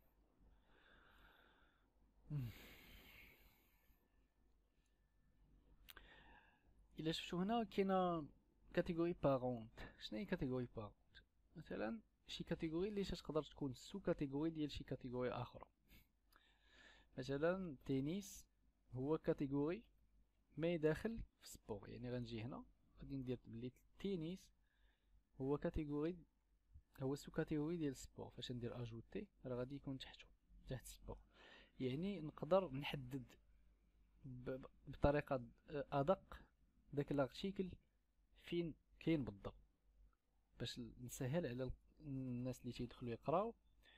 الا شفتو هنا كاينه كاتيجوري بارونت شنو هي كاتيجوري بارونت مثلا شي كاتيجوري اللي تقدر تكون سو كاتيجوري ديال شي كاتيجوري اخرى مثلا تنس هو كاتيجوري ما داخل في سبور يعني غنجي هنا غادي ندير بلي التنس هو كاتيجوري هو سو كاتيجوري ديال سبور فاش ندير اجوتي راه غادي يكون تحت سبور يعني نقدر نحدد بطريقه ادق داك الارتيكل فين كاين بالضبط باش نسهل على الناس اللي تيدخلوا يقراو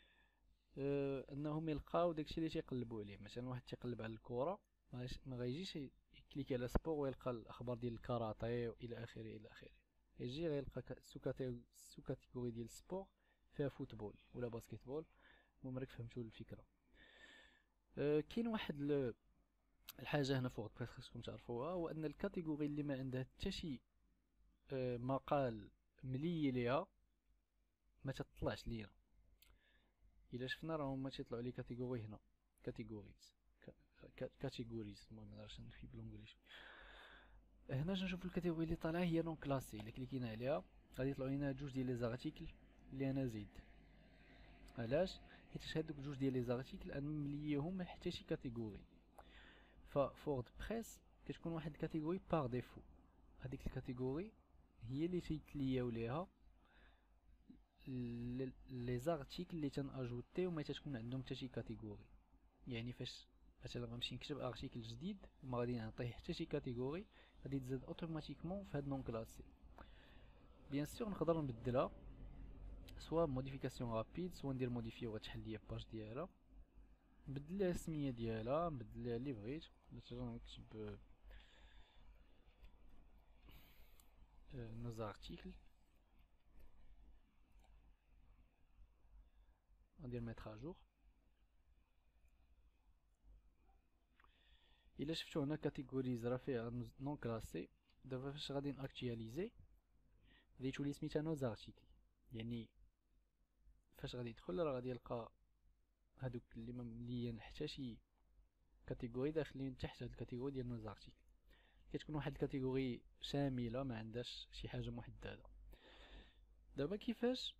انهم يلقاو داكشي اللي تيقلبوا عليه مثلا واحد تيقلب على الكره ما غيجيش يكليكي على سبور ويلقى الاخبار ديال الكاراتيه والى اخره الى اخره يجي غيلقى سو كاتيجوري ديال السبور فيها فوتبول ولا باسكيتبول المهم راك فهمتوا الفكره كاين واحد الحاجه هنا فوق خصكم تعرفوها هو ان الكاتيجوري اللي ما عندها حتى شي مقال ملي ليها ما تطلعش لينا الا شفنا راه هما تيطلعوا لي كاتيجوري هنا كاتيجوريز المهم نعرفش نكتب بالانجليزي هنا نشوف الكاتيجوري اللي طالعه هي نون كلاسي الا كليكينا عليها غادي يطلعوا لنا جوج ديال لي زارتيكل اللي انا زيد علاش حيت هادوك جوج ديال لي زارتيكل انا مليهم حتى شي كاتيجوري فورد بريس كتكون واحد الكاتيجوري باغ ديفو هذيك الكاتيجوري هي اللي تيتلياو ليها لي زارتيكل اللي تناجوتيو ما تكون عندهم حتى شي كاتيجوري يعني فاش مثلا غنمشي نكتب ارتيكل جديد وما غادي نعطيه حتى شي كاتيجوري غادي تزاد اوتوماتيكمون في هاد نون كلاسي بيان سور نقدر نبدلها سوا موديفيكاسيون رابيد، سوا ندير موديفي وغتحل ليا الباج ديالها، نبدل ليها السميه ديالها، نبدل ليها اللي بغيت. مثلا نكتب nos articles، ندير mettre à jour. الا شفتو هنا كاتيجوريز راه فيها نون كلاسي. دابا فاش غادي ناكتواليزي غادي تولي سميتها نوز ارتيكل، يعني فاش غادي يدخل راه غادي يلقى هادوك اللي ما مليين حتى شي كاتيجوري داخلين تحت هاد الكاتيجوري ديال نوز ارتيكل. كتكون واحد الكاتيجوري شامله ما عندهاش شي حاجه محدده. دابا كيفاش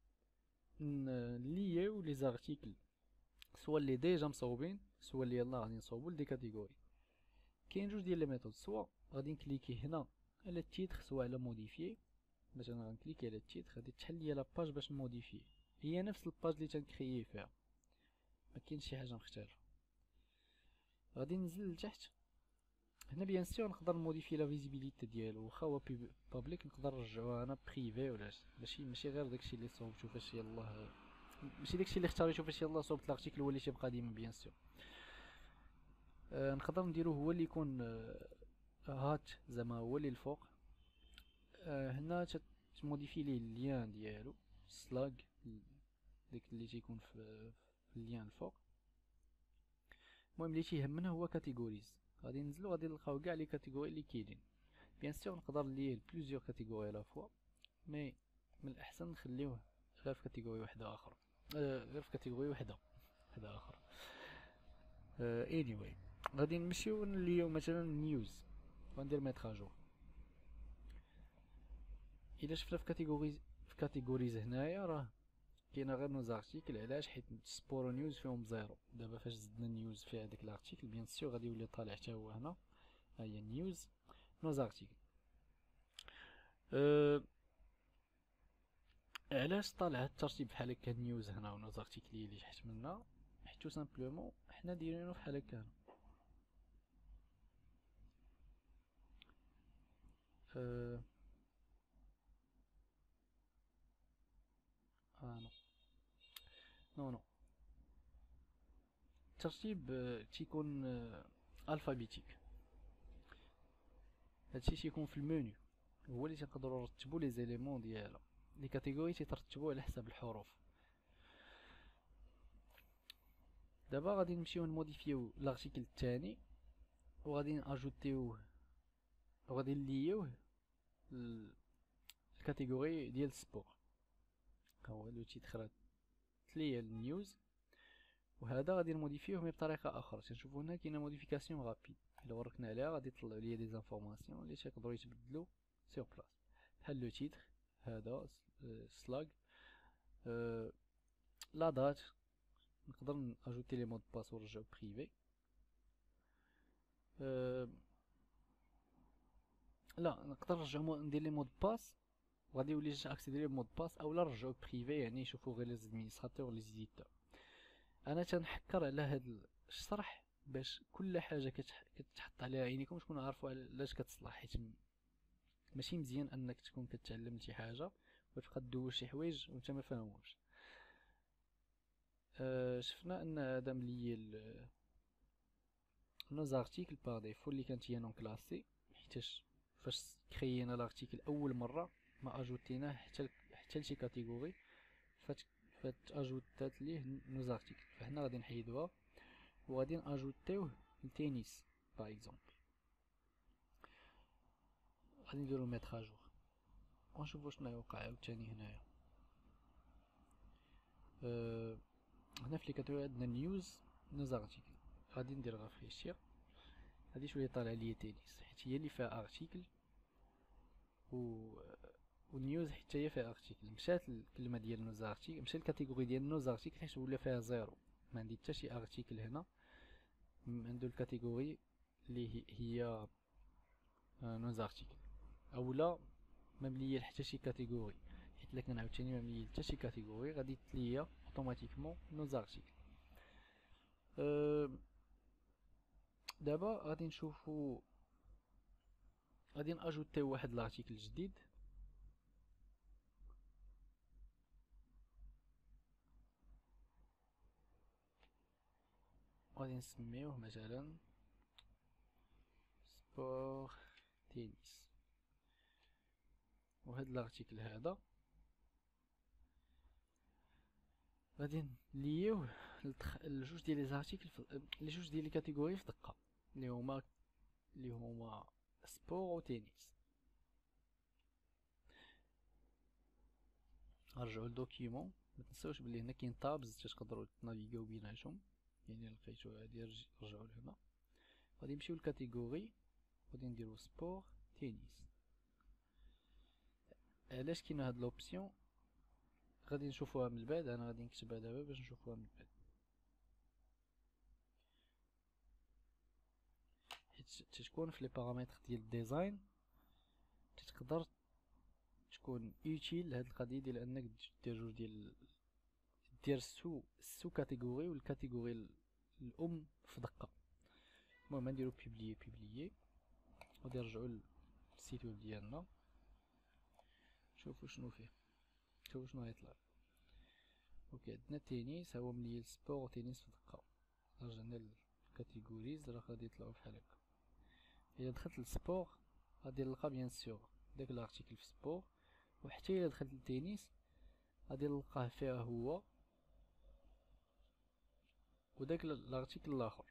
نليو لي زارتيكل سوا اللي ديجا مصوبين سوا اللي يلاه غادي نصوبو لدي كاتيجوري؟ كاين جوج ديال لي ميثود. سوا غادي نكليكي هنا على التيتر سوا على موديفيي. مثلا غنكليكي على التيتر غادي تحل ليا لاباج باش نموديفي، هي نفس الباج اللي تنكريي فيها، ما كاينش شي حاجه مختلفه. غادي ننزل لتحت هنا بيان سور نقدر نموديفي لا فيزيبيليتي ديالو، واخا هو بابليك نقدر نرجعوها انا بريفي ولا ماشي غير داكشي اللي صوبتو فاش يلاه، ماشي داكشي اللي اختاريتو فاش يلاه صوبت الارتيكل هو اللي تيبقى ديما بيان سور. نقدر نديرو هو اللي يكون هات زعما هو اللي الفوق. هنا تموديفي ليه اللين ديالو سلاغ داك اللي تيكون في اللين الفوق. المهم اللي تيهمنا هو كاتيجوريز. غادي ننزلو غادي نلقاو كاع لي كاتيجوري اللي كاينين. بيان سور نقدر ليه بليزيور كاتيجوري على فوا، مي من الاحسن نخليوه غير في كاتيجوري وحده اخرى، غير في كاتيجوري وحده اخرى. anyway غادي نمشيو اليوم مثلا نيوز، غندير ميتر اجور. الا شفنا في كاتيجوريز هنايا راه كاينه غير نوز ارتيكل. علاش؟ حيت سبورو نيوز فيهم زيرو. دابا فاش زدنا نيوز في هذاك الارتيكل بيان سور غادي يولي طالع حتى هو هنا. ها هي نيوز نوز ارتيكل. علاش طالع الترتيب بحال هكا نيوز هنا ونوز ارتيكل اللي تحت منا؟ حيت تو سامبلومون حنا دايرينو بحال هكا. نو الترتيب تيكون الفابيتيك. هادشي تيكون في المنيو، هو اللي تنقدروا نرتبوا لي زيليمون ديالها. لي كاتيجوري تيترتبوا على حسب الحروف. دابا غادي نمشيو نموديفيو لارتيكل الثاني وغادي ناجوتيوه وغادي نليوه الكاتيجوري ديال السبور. ها هو لو تيتر تلي النيوز، وهذا غادي نموديفيوه مي بطريقه اخرى. تنشوفوا هنا كاينه موديفيكاسيون رابيد، الا وركنا عليها غادي يطلعوا ليا دي زانفورماسيون اللي تيقدروا يتبدلوا سور بلاص، بحال لو تيتر هذا سلاغ، لا دات نقدر اجوتي لي مود باس ونرجعو بريفي. لا نقدر نرجعو ندير لي مود باس وغادي يولي اكسيدي لي مود باس، اولا نرجعو بريفي يعني يشوفو غير لي زادمينستراتور لي زيديتور. انا تنحكر على هاد الشرح باش كل حاجه كتحط عليها عينيكم تكونوا عارفوا علاش كتصلح، حيت ماشي مزيان انك تكون كتعلم شي حاجه وتبقى دوز شي حوايج وانت ما فاهمهمش. شفنا ان هذا ملي نوز ارتيكل باغ ديفو اللي كانت هي نون كلاسي، حيتاش فاش كريينا لارتيكل اول مره ما اجوتيناه حتى لشي كاتيجوري فات اجوتات ليه نوز ارتيكل. فحنا غادي نحيدوها وغادي ناجوتيوه لتنس باغ اكزومبل. غادي نديرو ميتر اجور ونشوفو شنو يوقع عاوتاني هنايا. هنا في لي كاتيجوري عندنا نيوز نوز ارتيكل. غادي ندير رافريشير، غادي شويه طالع ليا تنس حيت هي اللي فيها ارتيكل والنيوز حتى هي فيها ارتيكل. مشات الكلمه ديال نوز ارتيكل، مشى الكاتيجوري ديال نوز ارتيكل حيت ولا فيها زيرو، ما عندي حتى شي ارتيكل هنا. عنده الكاتيجوري اللي هي نوز ارتيكل، اولا ما مليا حتى شي كاتيجوري، حيت الا كان عاوتاني ما مليا حتى شي كاتيجوري غادي تليا اوتوماتيكمون نوز ارتيكل. دابا غادي نشوفو غادي ناجوتيو واحد لارتيكل جديد. غادي نسميوه مثلا سبور تنس. وهاد الارتيكل هذا غادي نليوه لجوج ديال لي زارتيكل لجوج ديال لي كاتيجوري في دقه، اللي هما سبور و تنس. نرجعو للدوكيمون، متنساوش بلي هنا كاين تابز تقدروا تنافيغيو بيناتهم، يعني لقيتو هادي رجعوا لهنا. غادي نمشيو للكاتيجوري، غادي نديرو سبور تنس. علاش كاينه هاد لوبسيون غادي نشوفوها من بعد، انا غادي نكتبها دابا باش نشوفوها من بعد، حيت تتكون في لي بارامتر ديال الديزاين تقدر تكون اوتيل هاد القضيه ديال انك دير جوج دير سو كاتيجوري والكاتيجوري الام في دقه. المهم نديرو بيبليي، غادي نرجعو للسيت ويب ديالنا نشوفو شنو فيه، شوفو شنو غيطلع. اوكي عندنا تنس، هو ملي سبور و تنس في دقه. رجعنا للكاتيجوريز راه غادي يطلعو بحال هكا. الا دخلت للسبور غادي نلقى بيان سور داك الارتيكل في سبور، وحتى الا دخلت للتنس غادي نلقاه فيها هو وداك الارتيكل الاخر.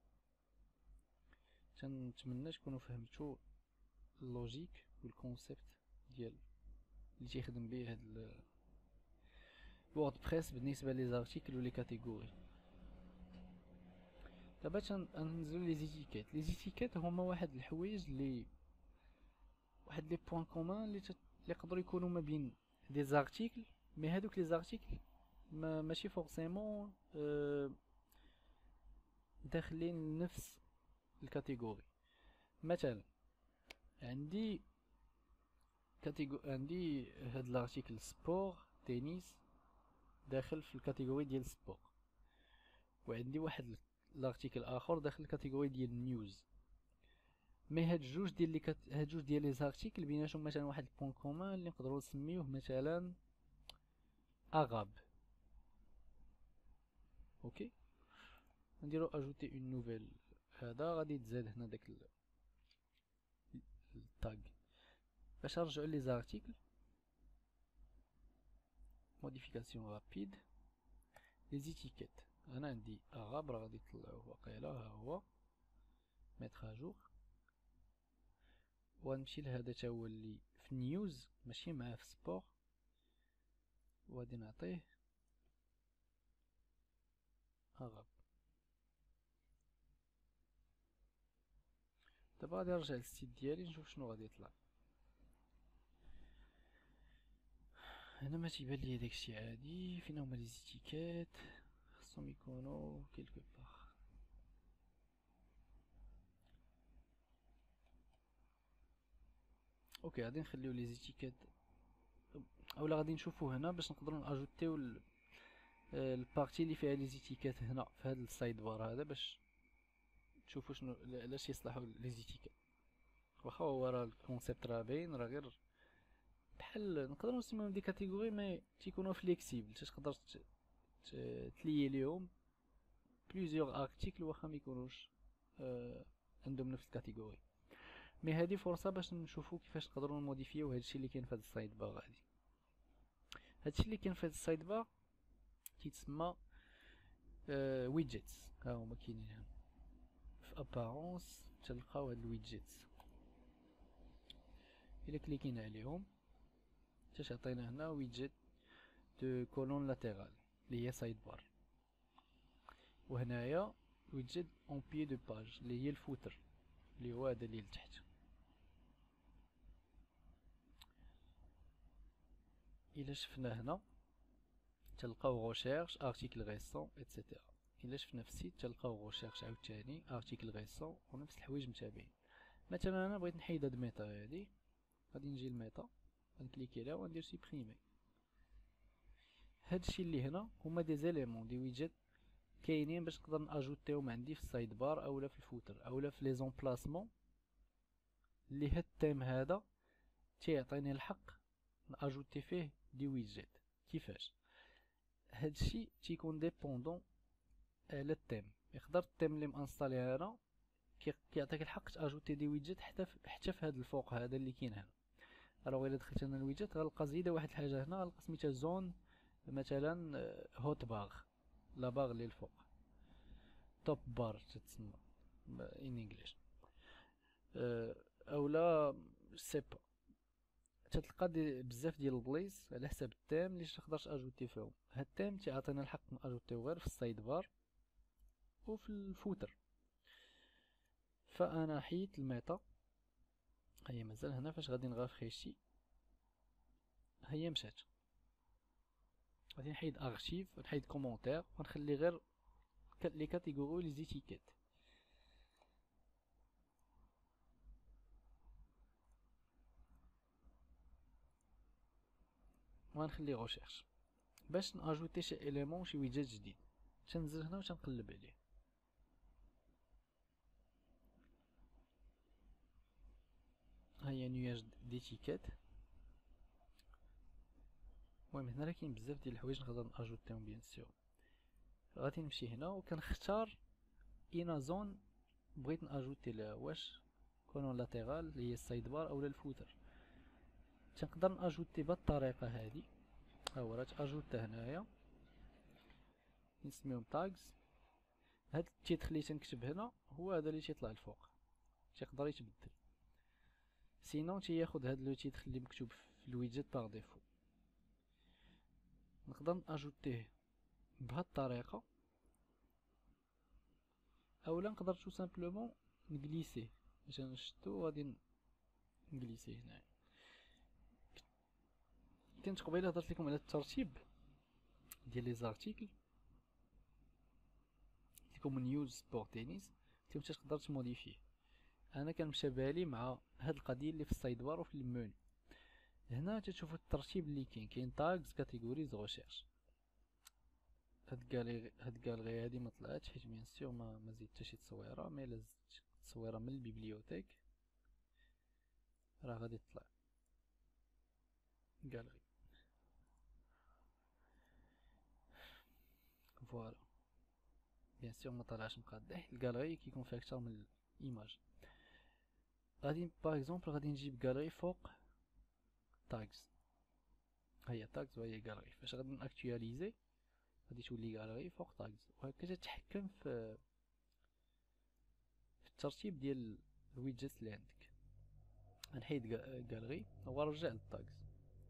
تنتمنى تكونوا فهمتوا اللوجيك والكونسيبت ديال اللي تيخدم به هاد الووردبريس بالنسبه لي زارتيكل ولي كاتيجوري. دابا تننزلو لي زيتيكيت. لي زيتيكيت هما واحد الحوايج اللي واحد لي بوين كومون اللي يقدروا يكونوا ما بين دي زارتيكل، مي هادوك لي زارتيكل ماشي فورسيمون داخلين نفس الكاتيجوري. مثلا عندي هاد الارتيكل سبور تنس داخل في الكاتيجوري ديال سبور، وعندي واحد الارتيكل اخر داخل الكاتيجوري ديال نيوز. مي هاد جوج ديال لي زارتيكل بيناتهم مثلا واحد البوين كومون اللي نقدروا نسميوه مثلا اغاب. اوكي نديرو اجوتي اون نوفيل، هذا غادي تزاد هنا داك التاغ. باش نرجعو لي زارتيكل، موديفيكاسيون رابيد، لي زيتيكيت. انا عندي اغاب راه غادي يطلعوه واقيلا، ها هو ميتر اجور. ونمشي لهذا تا هو اللي في نيوز ماشي معاه في سبور، وغادي نعطيه اغاب. دابا غادي نرجع للسيت ديالي نشوف شنو غادي يطلع. هنا ما تيبان لي داكشي عادي. فين هما لي زيتيكيت؟ خصهم يكونوا كيلكو بار. اوكي غادي نخليو لي زيتيكيت، اولا غادي نشوفو هنا باش نقدروا ناجوتيو البارتي اللي فيها لي زيتيكيت هنا في هذا السايد بار هذا، باش تشوفوا شنو علاش يصلحوا لي زيتيكيت. واخا هو راه الكونسيبت راه باين، راه غير بحال نقدروا نسميوهم دي كاتيجوري مي تيكونوا فليكسيبل، تقدر تليي ليهم بليزيور ارتيكل واخا ما يكونوش عندهم نفس الكاتيجوري. مي هادي فرصه باش نشوفوا كيفاش نقدروا نموديفيو هادشي اللي كاين في هاد السايد بار هادي. هادشي اللي كاين في هاد السايد بار كيتسمى ويدجيتس. ها هما كاينين هنا في ابارونس، تلقاو هاد الويدجيتس. الا كليكينا عليهم تعطينا هنا ويدجيت دو كولون لاتيرال اللي هي سايد بار، وهنايا ويدجيت اون بي دو باج اللي هي الفوتر اللي هو هذا اللي لتحت. الا شفنا هنا تلقاو غوشيرش ارتيكل ريسون ايتترا. الا شفنا في السيت تلقاو غوشيرش عاوتاني ارتيكل ريسون ونفس الحوايج متابعين. مثلا انا بغيت نحيد هاد الميتا هادي، غادي نجي للميتا غنكليكي عليها وندير سيبريمي. هادشي اللي هنا هما دي زيليمون دي ويدجيت كاينين باش نقدر ناجوتيهم عندي في السايد بار اولا في الفوتر اولا في لي زومبلاسمون اللي هاد التيم هذا تيعطيني الحق ناجوتي فيه دي ويدجيت. كيفاش؟ هادشي تيكون ديبوندون على التيم. يقدر التيم اللي مانستالي هنا كيعطيك الحق تاجوتي دي ويدجت حتى في هذا الفوق هذا اللي كاين هنا. الوغ الا دخلت انا الويدجت غنلقى زياده واحد الحاجه هنا، غنلقى سميتها زون مثلا هوت باغ، لا باغ اللي الفوق توب بار تتسمى ان انجليش، اولا سيبا. تتلقى بزاف ديال البلايص على حساب التيم اللي تقدر تاجوتي فيهم. هاد التيم تيعطينا الحق ناجوتيو غير في السايد بار وفي الفوتر. فانا حيت الميتا، هي مازال هنا فاش غادي نغافخي شي، هي مشات. غادي نحيد ارشيف ونحيد كومونتير ونخلي غير لي كاتيجوري لي زيتيكيت. وغنخلي غوشيرش باش ناجوتي شي اليمون شي ويدجت جديد. تنزل هنا وتنقلب عليه. هيا نياج ديتيكيت. المهم هنا راه كاين بزاف ديال الحوايج نقدر ناجوتيهم بيان سور. غادي نمشي هنا وكنختار اينا زون بغيت ناجوتي لها، واش كونون لاتيرال اللي هي السايد بار اولا الفوتر. تنقدر ناجوتي بهاد الطريقه هادي. ها هو راه تاجوتا هنايا، نسميهم تاغز. هاد التيتر اللي تنكتب هنا هو هذا اللي تيطلع الفوق، تيقدر يتبدل. سينون تياخد هاد لو تيتر اللي مكتوب في الويدجت باغ ديفو. نقدر ناجوتيه بهاد الطريقه، اولا نقدر تو سامبلومون نغليسيه. باش نشدو غادي نغليسيه هنايا. كنت قبيله هضرت لكم على الترتيب ديال لي زارتيكل، قلت لكم نيوز سبور تينيس، نتوما تقدر تموديفيه. انا كنمشى بالي مع هاد القضيه اللي في السايد بار وفي المنيو. هنا تشوفوا الترتيب اللي كاين تاغز كاتيجوريز غوشيرش. هاد الجاليري هادي ما طلعتش حيت بيان سور ما زيدت شي تصويره، مي الا زدت تصويره من البيبليوتيك راه غادي تطلع جاليري. فوالا بيان سور ما طلعش مقادح. الجاليري كيكون فيها اكثر من الايماج. غادي باغ اكزومبل غادي نجيب جاليري فوق تاغز. هي تاغز وهي جاليري. فاش غادي ناكتواليزي غادي تولي جاليري فوق تاغز، وهكذا تتحكم في الترتيب ديال الويدجت اللي عندك. غنحيد جاليري ونرجع للتاغز.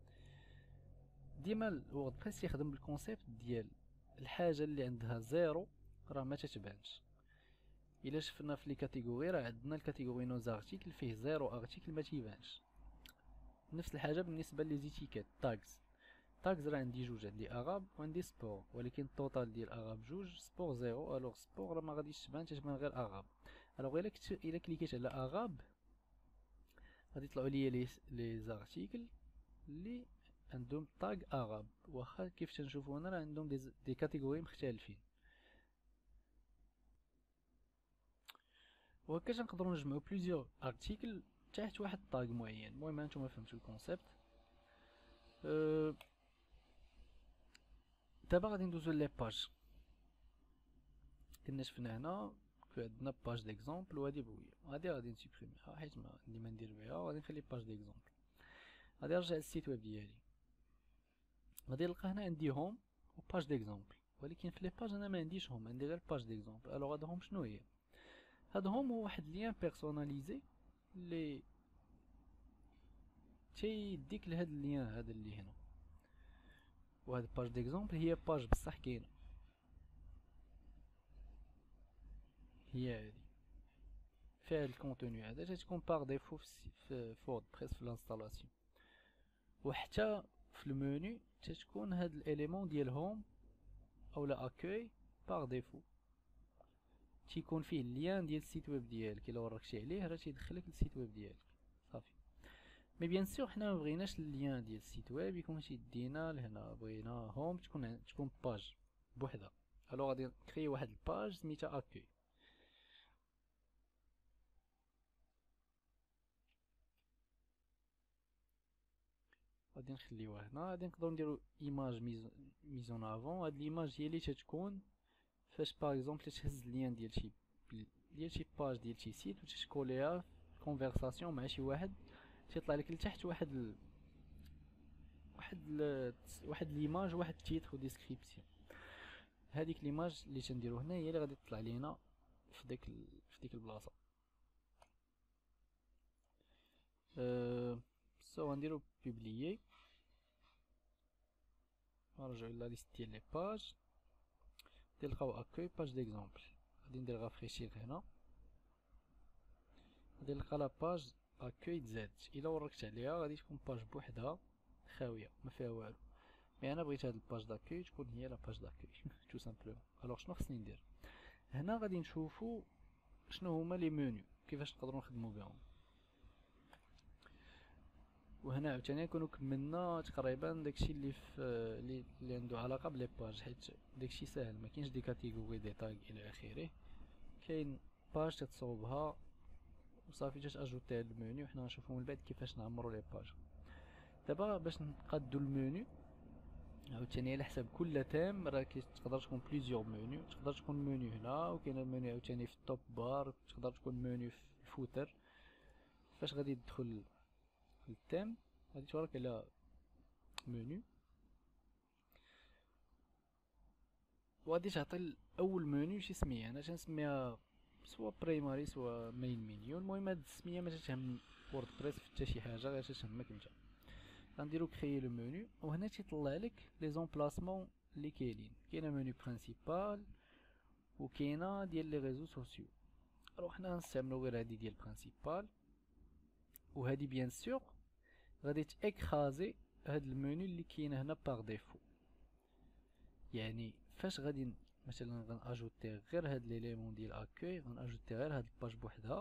ديما الوردبريس يخدم بالكونسيبت ديال الحاجه اللي عندها زيرو راه ما تتبانش. الا شفنا في لي كاتيجوري راه عندنا الكاتيجوري نوز ارتيكل فيه زيرو ارتيكل ما تيبانش. نفس الحاجه بالنسبه لي زيتيكيت تاغز. تاغز راه عندي جوج، عندي اغاب وعندي سبور، ولكن التوتال ديال اغاب جوج سبور زيرو. الوغ سبور راه ما غاديش تبان، تتبان غير اغاب. الوغ الا كليكيت على اغاب غادي يطلعوا لي لي زارتيكل اللي عندهم تاغ اغاب، واخا كيف تنشوفوا هنا راه عندهم دي كاتيجوري مختلفين. وهكا نقدروا نجمعوا بليزيور ارتيكل تحت واحد الطاغ معين. المهم هانتوما فهمتوا الكونسيبت. دابا غادي ندوزو لي باج. كنا شفنا هنا عندنا باج ديكزومبل وهادي بويا، هادي غادي نسيبريميها حيت ما عندي ما ندير بها، وغادي نخلي باج ديكزومبل. غادي نرجع للسيت ويب ديالي. غادي نلقى هنا عندي هوم وباج ديكزومبل، ولكن في لي باج انا ما عنديش هوم، عندي غير باج ديكزومبل. الوغ هاد هوم شنو هي؟ هاد هوم هو واحد ليان بيرسوناليزي اللي تيديك لهاد الليان هذا اللي هنا. وهاد باج ديكزومبل هي باج بصح كاينه، هي هادي فيها الكونتوني هذا تتكون باغ ديفو في ووردبريس في الانستالاسيون. وحتى في المنيو تتكون هاد الاليمون ديال هوم اولا اكوي باغ ديفو، تيكون فيه اللين ديال السيت ويب ديالك. الا وركتي عليه راه تيدخلك للسيت ويب ديالك صافي. مي بيان سور حنا ما بغيناش اللين ديال السيت ويب يكون تيدينا لهنا، بغينا هوم تكون باج بوحدها. الو غادي نكري واحد الباج سميتها اكوي. غادي نخليوها هنا. غادي نقدروا نديرو ايماج ميزون افون. هاد ليماج هي اللي تتكون فاش باغ اكزومبل تهز اللين ديال شي باج ديال شي سيت وتشكوليها كونفرساسيون مع شي واحد، تيطلع لك لتحت واحد ليماج واحد التيتر و ديسكريبسيون. هذيك ليماج اللي تنديرو هنا هي اللي غادي تطلع لينا في ديك البلاصه. سو غنديرو بوبليي، نرجعو لا ليست ديال لي باج، تلقاو اكوي باج ديكزامبل. غادي ندير غافريشير هنا، غادي نلقى لا باج اكوي تزادت. الا وركت عليها غادي تكون باج بوحدها خاويه ما فيها والو، مي انا بغيت هاد الباج داكوي تكون هي لا باج داكوي تو سامبلومون. الوغ شنو خصني ندير؟ هنا غادي نشوفو شنو هما لي منيو كيفاش نقدروا نخدموا بهم. وهنا عاوتاني نكونوا كملنا تقريبا داكشي اللي في اللي عنده علاقه بلي باج، حيت داكشي ساهل، ما كاينش دي كاتيجوري دي تاغ الى اخره. كاين باج تتصوبها وصافي تاجوتي هاد المنيو، وحنا غنشوفو من بعد كيفاش نعمرو لي باج. دابا باش نقادو المنيو عاوتاني على حساب كل تيم راه تقدر تكون بليزيور منيو. تقدر تكون منيو هنا، وكاين المنيو عاوتاني في التوب بار، تقدر تكون منيو في الفوتر. فاش غادي تدخل التيم غادي تورك على منيو، وغادي تعطي اول منيو شي سميه. انا تنسميها سوا برايمري سوا مين منيو. المهم هاد السميه ما تتهم ووردبريس في حتى شي حاجه، غير تتهمك نتا. غنديرو كريي لو منيو، وهنا تيطلع لك لي زومبلاسمون اللي كاينه منيو برينسيبال وكاينه ديال لي ريزو سوسيو. الوغ حنا غنستعملو غير هادي ديال برينسيبال، وهادي بيان سور غادي تاكرازي هاد المنيو اللي كاين هنا باغ ديفو. يعني فاش غادي مثلا غناجوتي غير هاد ليليمون ديال اكوي، غناجوتي غير هاد الباج بوحدها،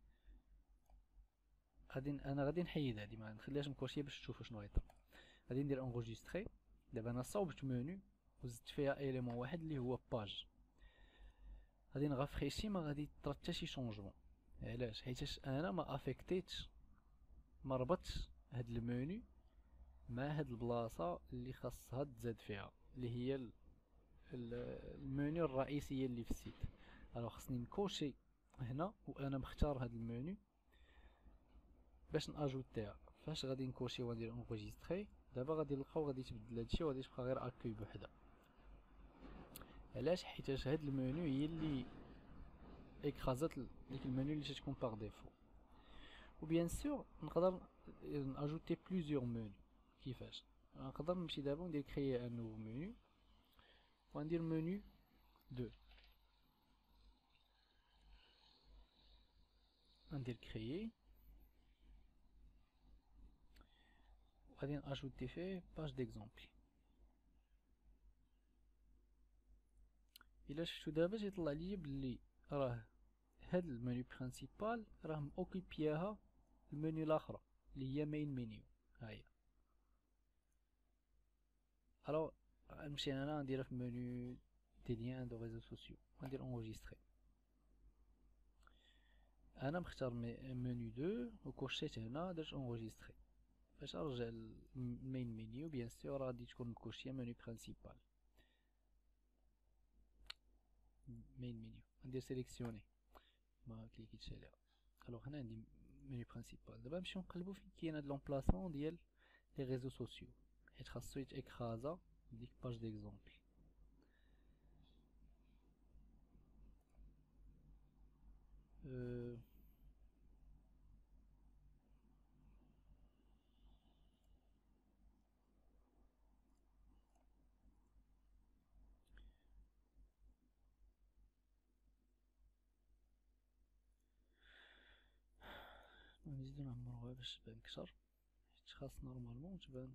انا غادي نحيد هادي ما نخليهاش مكوشيه باش تشوفوا شنو غيطرا. غادي ندير انغوجيستري. دابا انا صوبت منيو وزدت فيها ايليمون واحد اللي هو باج. غادي نغافريشي، ما غادي يطرا حتى شي شونجمون. علاش؟ حيتاش انا ما افيكتيتش، ما ربطتش هاد المنيو مع هاد البلاصه اللي خاصها تزاد فيها، اللي هي المنيو الرئيسيه اللي في السيت. الوغ خصني نكوشي هنا وانا مختار هاد المنيو باش ناجوتيها. فاش غادي نكوشي وندير انغوجيستري، دابا غادي نلقاو غادي تبدل هادشي وغادي تبقى غير اكوي بوحدها. علاش؟ حيتاش هاد المنيو هي اللي اكرازات ديك المنيو اللي تتكون باغ ديفو. وبيان سور نقدر ناجوتي بليزيور منيو. كيفاش؟ نقدر نمشي دابا وندير كريي ان نوفو منيو وندير منيو 2، ندير كريي، غادي ناجوتي فيه باج ديكزامبل. الا شفتو دابا تيطلع لي بلي راه هاد المنيو برينسيبال راه موكيبياها المنيو الاخرى اللي هي مين منيو. هاهي. الوغ نمشي انا نديرها في منيو دي ليان دو ريزو سوسيو وندير انغوجيستري. انا مختار منيو 2 وكوشيت هنا درت انغوجيستري. فاش نرجع للمين منيو بيان سور غادي تكون مكوشيه منيو برينسيبال. مين منيو ندير سيليكسيوني، ما كليكيتش عليها. الوغ هنا عندي منيو برينسيبال. دابا نمشيو نقلبو فين كاين هاد لومبلاسمون ديال لي ريزو سوسيو، حيت خاصو يتاكرازا ديك باج ديكزامبل. نزيدو نعمروها باش تبان كتر، حيت خاص نورمالمون تبان.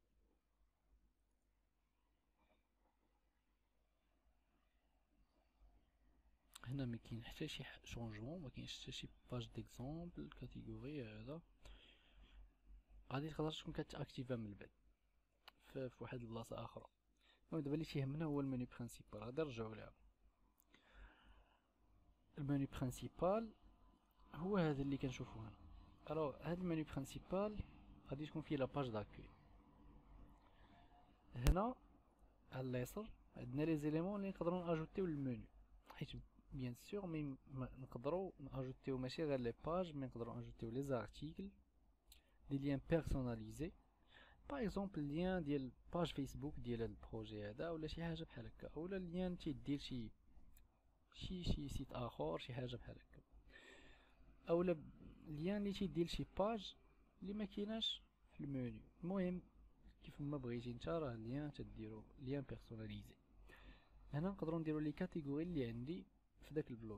هنا ما كاين حتى شي شونجمون، ما كاينش حتى شي باج ديكزامبل كاتيجوري. هذا غادي تقدر تكون كتاكتيفا من بعد في واحد البلاصه اخرى. المهم دابا اللي تيهمنا هو المنيو برينسيبال. غادي نرجعو ليها. المنيو برينسيبال هو هذا اللي كنشوفو هنا. الوغ هاد المنيو برينسيبال غادي تكون فيه لا باج داكوي. هنا على اليسار عندنا لي زيليمون اللي نقدروا ناجوتيو للمنيو، حيت بيان سور نقدروا ناجوتيو ماشي غير لي باج، مي نقدروا ناجوتيو لي زارتيكل، دي ليان بيرسوناليزي، باغ اكزومبل ليان ديال باج فيسبوك ديال هاد البروجي هذا، ولا شي حاجه بحال هكا، اولا ليان تيدير شي سيت اخر، شي حاجه بحال هكا، اولا ليان اللي تيدير شي باج اللي ما كايناش في المنيو. المهم كيف ما بغيتي نتا، راه ليان تديرو ليان بيرسوناليزي. هنا نقدروا نديرو لي كاتيجوري اللي عندي في داك البلوغ.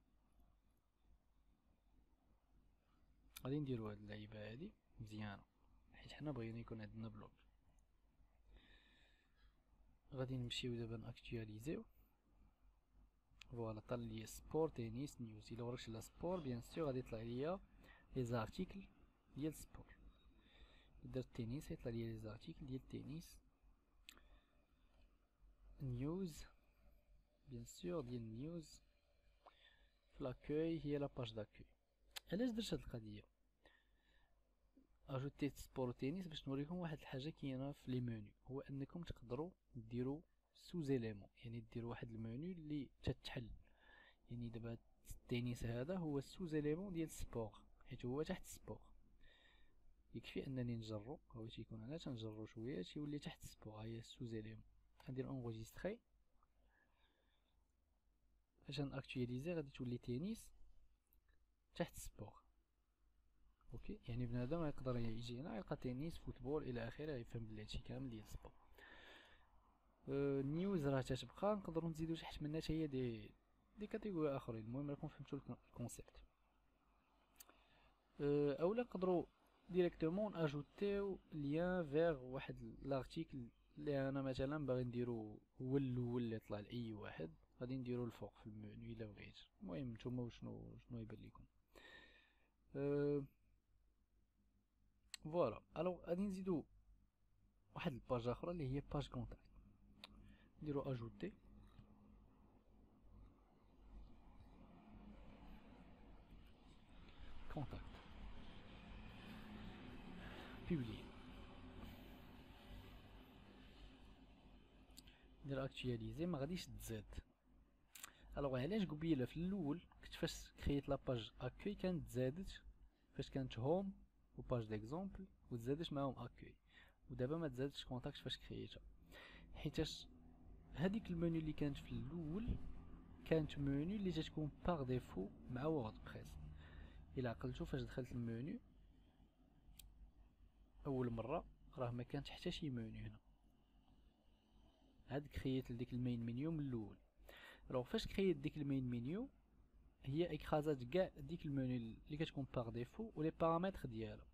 غادي نديرو هاد اللعيبه هادي مزيانه حيت حنا بغينا يكون عندنا بلوغ. غادي نمشيو دابا ناكتواليزيو. فوالا طلع لي سبور تنس نيوز. الا وريت لا سبور بيان سور غادي يطلع ليا لي زارتيكل ديال سبور. درت تنس يطلع لي زارتيكل ديال تنس. نيوز بيان سور ديال نيوز. في لاكوي هي لا باج داكوي. علاش درت هاد القضيه؟ اجوتيت سبور وتنس باش نوريكم واحد الحاجه كاينه في لي منيو، هو انكم تقدروا ديروا سوز اليمون، يعني ديروا واحد المنيو اللي تتحل. يعني دابا التنس هذا هو السوز اليمون ديال سبور، حيت هو تحت سبور. يكفي انني نجرو، هو تيكون انا تنجرو شويه تيولي تحت سبور. ها هي السوز اليمون. غندير انغوجيستري. فاش ناكتواليزي غادي تولي تنس تحت سبور. اوكي، يعني بنادم يقدر يجي هنا يلقى تنس فوتبول الى اخره، يفهم بلي هادشي كامل ديال سبور. نيوز راه تتبقى، نقدروا نزيدو تحت منها حتى هي دي كاتيجوري اخرين. المهم راكم فهمتوا الكونسيبت. اولا نقدروا ديريكتومون اجوتيو ليان فيغ واحد لارتيكل اللي انا مثلا باغي نديرو هو الاول اللي يطلع لاي واحد، غادي نديرو الفوق في المنيو الا بغيت. المهم نتوما شنو يبان لكم. فوالا. الوغ غادي نزيدو واحد الباج اخرى اللي هي باج كونتاكت. نديرو اجوتي. كونتاكت بيبلي. ندير اكتواليزي. ما غاديش تزاد. الوغ علاش قبيله في الاول كنت فاش كرييت لاباج اكوي كانت زادت فاش كانت هوم وباج ديكزومبل وتزادت معاهم اكوي، ودابا ما تزادش كونتاكت فاش كرييتها، حيتاش هذيك المنيو اللي كانت في الاول كانت منيو اللي تتكون باغ ديفو مع ووردبريس. الا عقلتو فاش دخلت المنيو اول مره راه ما كانت حتى شي منيو هنا، عاد كرييت لديك المين منيو من الاول. لو فاش كرييت ديك المين منيو هي اكرازات كاع ديك المنيو اللي كتكون باغ ديفو ولي بارامتر ديالها.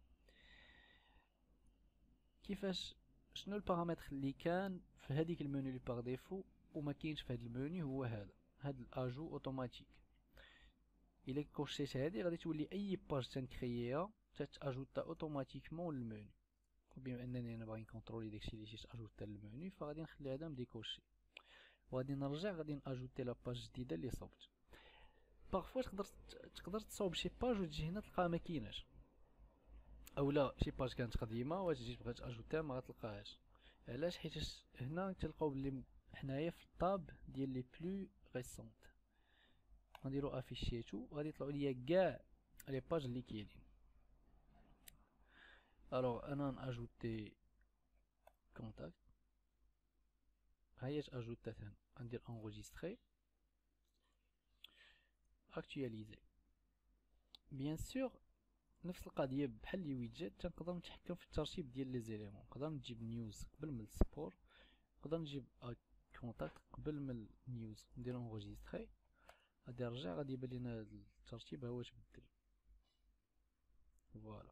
كيفاش؟ شنو البارامتر اللي كان في هذيك المنيو اللي باغ ديفو وما كاينش في هذا المنيو؟ هو هذا الاجو اوتوماتيك. الا كوشيت هذه غادي تولي اي باج تنكرييها تتاجوتا اوتوماتيكمون للمنيو. وبما انني انا باغي نكونترولي داكشي اللي تاجوتا للمنيو فغادي نخلي هذا مديكوشي، وغادي نرجع غادي ناجوتي لا باج جديده اللي صوبت. بارفوا تقدر تصاوب شي باج وتجي هنا تلقاها ما كايناش، اولا شي باج كانت قديمه وتجي تبغي تاجوتيها ما غتلقاهاش. علاش؟ حيت هنا تلقاو بلي حنايا في الطاب ديال لي بلو ريسونت. غنديرو افيشي تو غادي يطلعوا ليا كاع لي باج اللي كاينين. الوغ انا ناجوتي كونتاكت. هي تاجوتات هنا. غندير انغوجيستري اكتواليزي. بيان سور نفس القضيه بحال لي ويدجيت تنقدر نتحكم في الترتيب ديال لي زيليمون. نقدر نجيب نيوز قبل من السبور، نقدر نجيب كونتاكت قبل من النيوز. ندير انغوجيستري غادي نرجع غادي يبان لينا الترتيب ها هو تبدل. فوالا.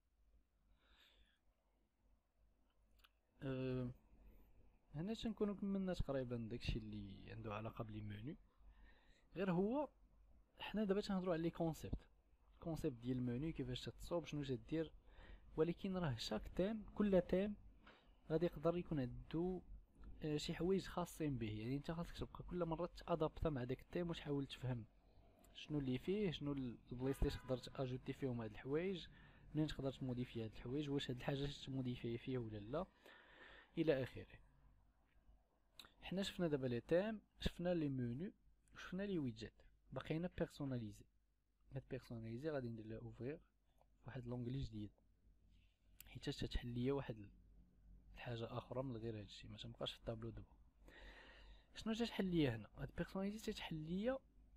هنا تنكونو كملنا تقريبا داكشي اللي عنده علاقه بلي منيو. غير هو حنا دابا تنهضروا على لي كونسيبت ديال المنيو، كيفاش تتصوب، شنو تدير. ولكن راه شاك تيم كل تيم غادي يقدر يكون عنده شي حوايج خاصين به. يعني انت خاصك تبقى كل مره تادابتا مع داك التيم وتحاول تفهم شنو اللي فيه، شنو البلايص اللي تقدر تاجوتي فيهم هاد الحوايج، منين تقدر تموديفي هاد الحوايج، واش هاد الحاجه تموديفي فيه ولا لا، الى اخره. حنا شفنا دابا لي تيم، شفنا لي منيو، وشفنا لي ويدجيت. بقينا بيرسوناليزي. هاد بيرسوناليزي غادي ندير لها اوفرير واحد لونغلي جديد، حيت تتحل ليا واحد الحاجه اخرى من غير هادشي، ما تنبقاش في الطابلو دابا. شنو تتحل ليا هنا؟ هاد بيرسوناليزي تتحل ليا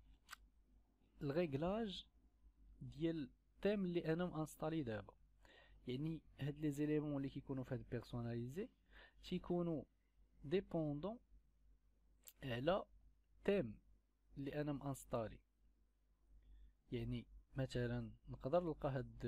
الريغلاج ديال التيم اللي انا مانستالي دابا. يعني هاد لي زيليمون اللي كيكونوا في هاد بيرسوناليزي تيكونوا ديبوندون على تيم اللي انا مانستالي. يعني مثلا نقدر نلقى هاد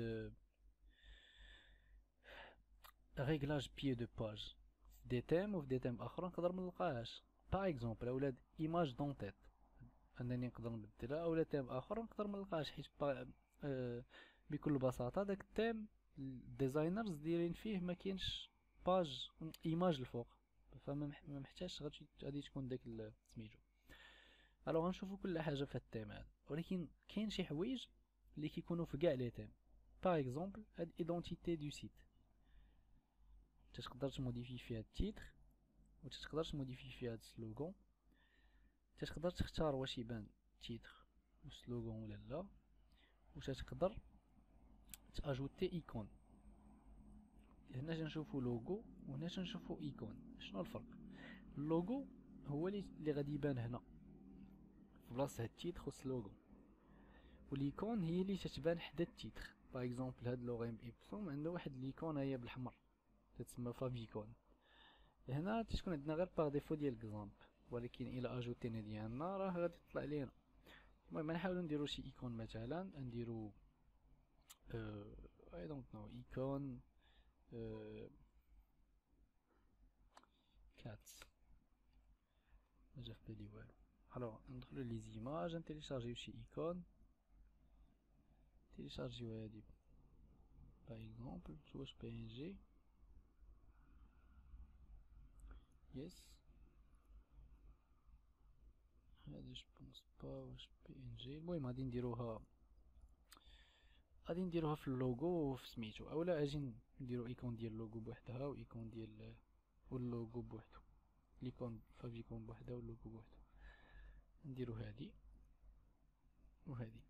ريغلاج بيي دو باج في دي تيم، وفي دي تيم اخرى نقدر منلقاهاش. باغ اكزومبل اولاد ايماج دون تيت انني نقدر نبدلها، اولا تيم اخر نقدر منلقاهاش، حيت بكل بساطه داك التيم الديزاينرز دايرين فيه ما كاينش باج ايماج الفوق، فما محتاجش غادي تكون داك سميتو. الوغ غنشوفو كل حاجه في التيم هذا، ولكن كاين شي حوايج اللي كيكونوا في كاع لي تيم. باغ اكزومبل هاد ايدونتيتي دو سيت تقدر تموديفي فيها التيتر، وتقدر تموديفي فيها هاد السلوغون، تقدر تختار واش يبان تيتر وسلوغون ولا لا، وتقدر تاجوتي ايكون. هنا تنشوفو لوغو وهنا تنشوفو ايكون. شنو الفرق؟ اللوغو هو اللي غادي يبان هنا في بلاصه هاد التيتر والسلوغون، والايكون هي اللي تتبان حدا التيتر. باغ اكزومبل هاد لوغيم ايبسوم عنده واحد الايكون هي بالحمر تتسمى فافيكون. هنا تكون عندنا غير باغ ديفو ديال اكزامبل، ولكن الى اجوتينا ديالنا راه غادي تطلع لينا. المهم نحاولو نديرو شي ايكون، مثلا نديرو اي دونت نو ايكون كاتس، ما جا في بالي والو. الوغ ندخلو لي زيماج، نتيليشارجيو شي ايكون، تيليشارجيو هادي باغ اكزومبل واش بي ان جي. يس هذا جوبونس با واش بي ان جي. المهم غادي نديروها في اللوغو وفي سميتو، اولا اجي نديرو ايكون ديال اللوغو بوحدها وايكون ديال واللوغو بوحدو، ليكون فافيكون بوحدها واللوغو بوحدو. نديرو هادي وهادي.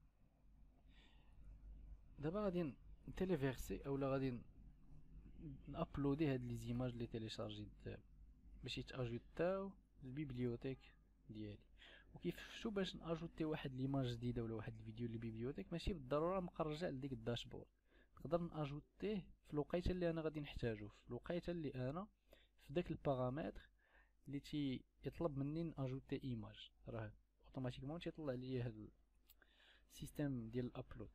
دابا غادي نتيليفيرسي اولا غادي نابلودي هاد لي زيماج لي تيليشارجيت باش يتاجوتاو للبيبليوتيك ديالي. وكيف شفتو باش ناجوتي واحد ليماج جديده ولا واحد الفيديو للبيبليوتيك ماشي بالضروره مقرجع لديك الداشبورد، نقدر ناجوتيه في الوقيته اللي انا غادي نحتاجو، في الوقيته اللي انا في داك البارامتر اللي يطلب مني ناجوتي ايماج، راه اوتوماتيكمون تيطلع لي هاد السيستم ديال الابلود.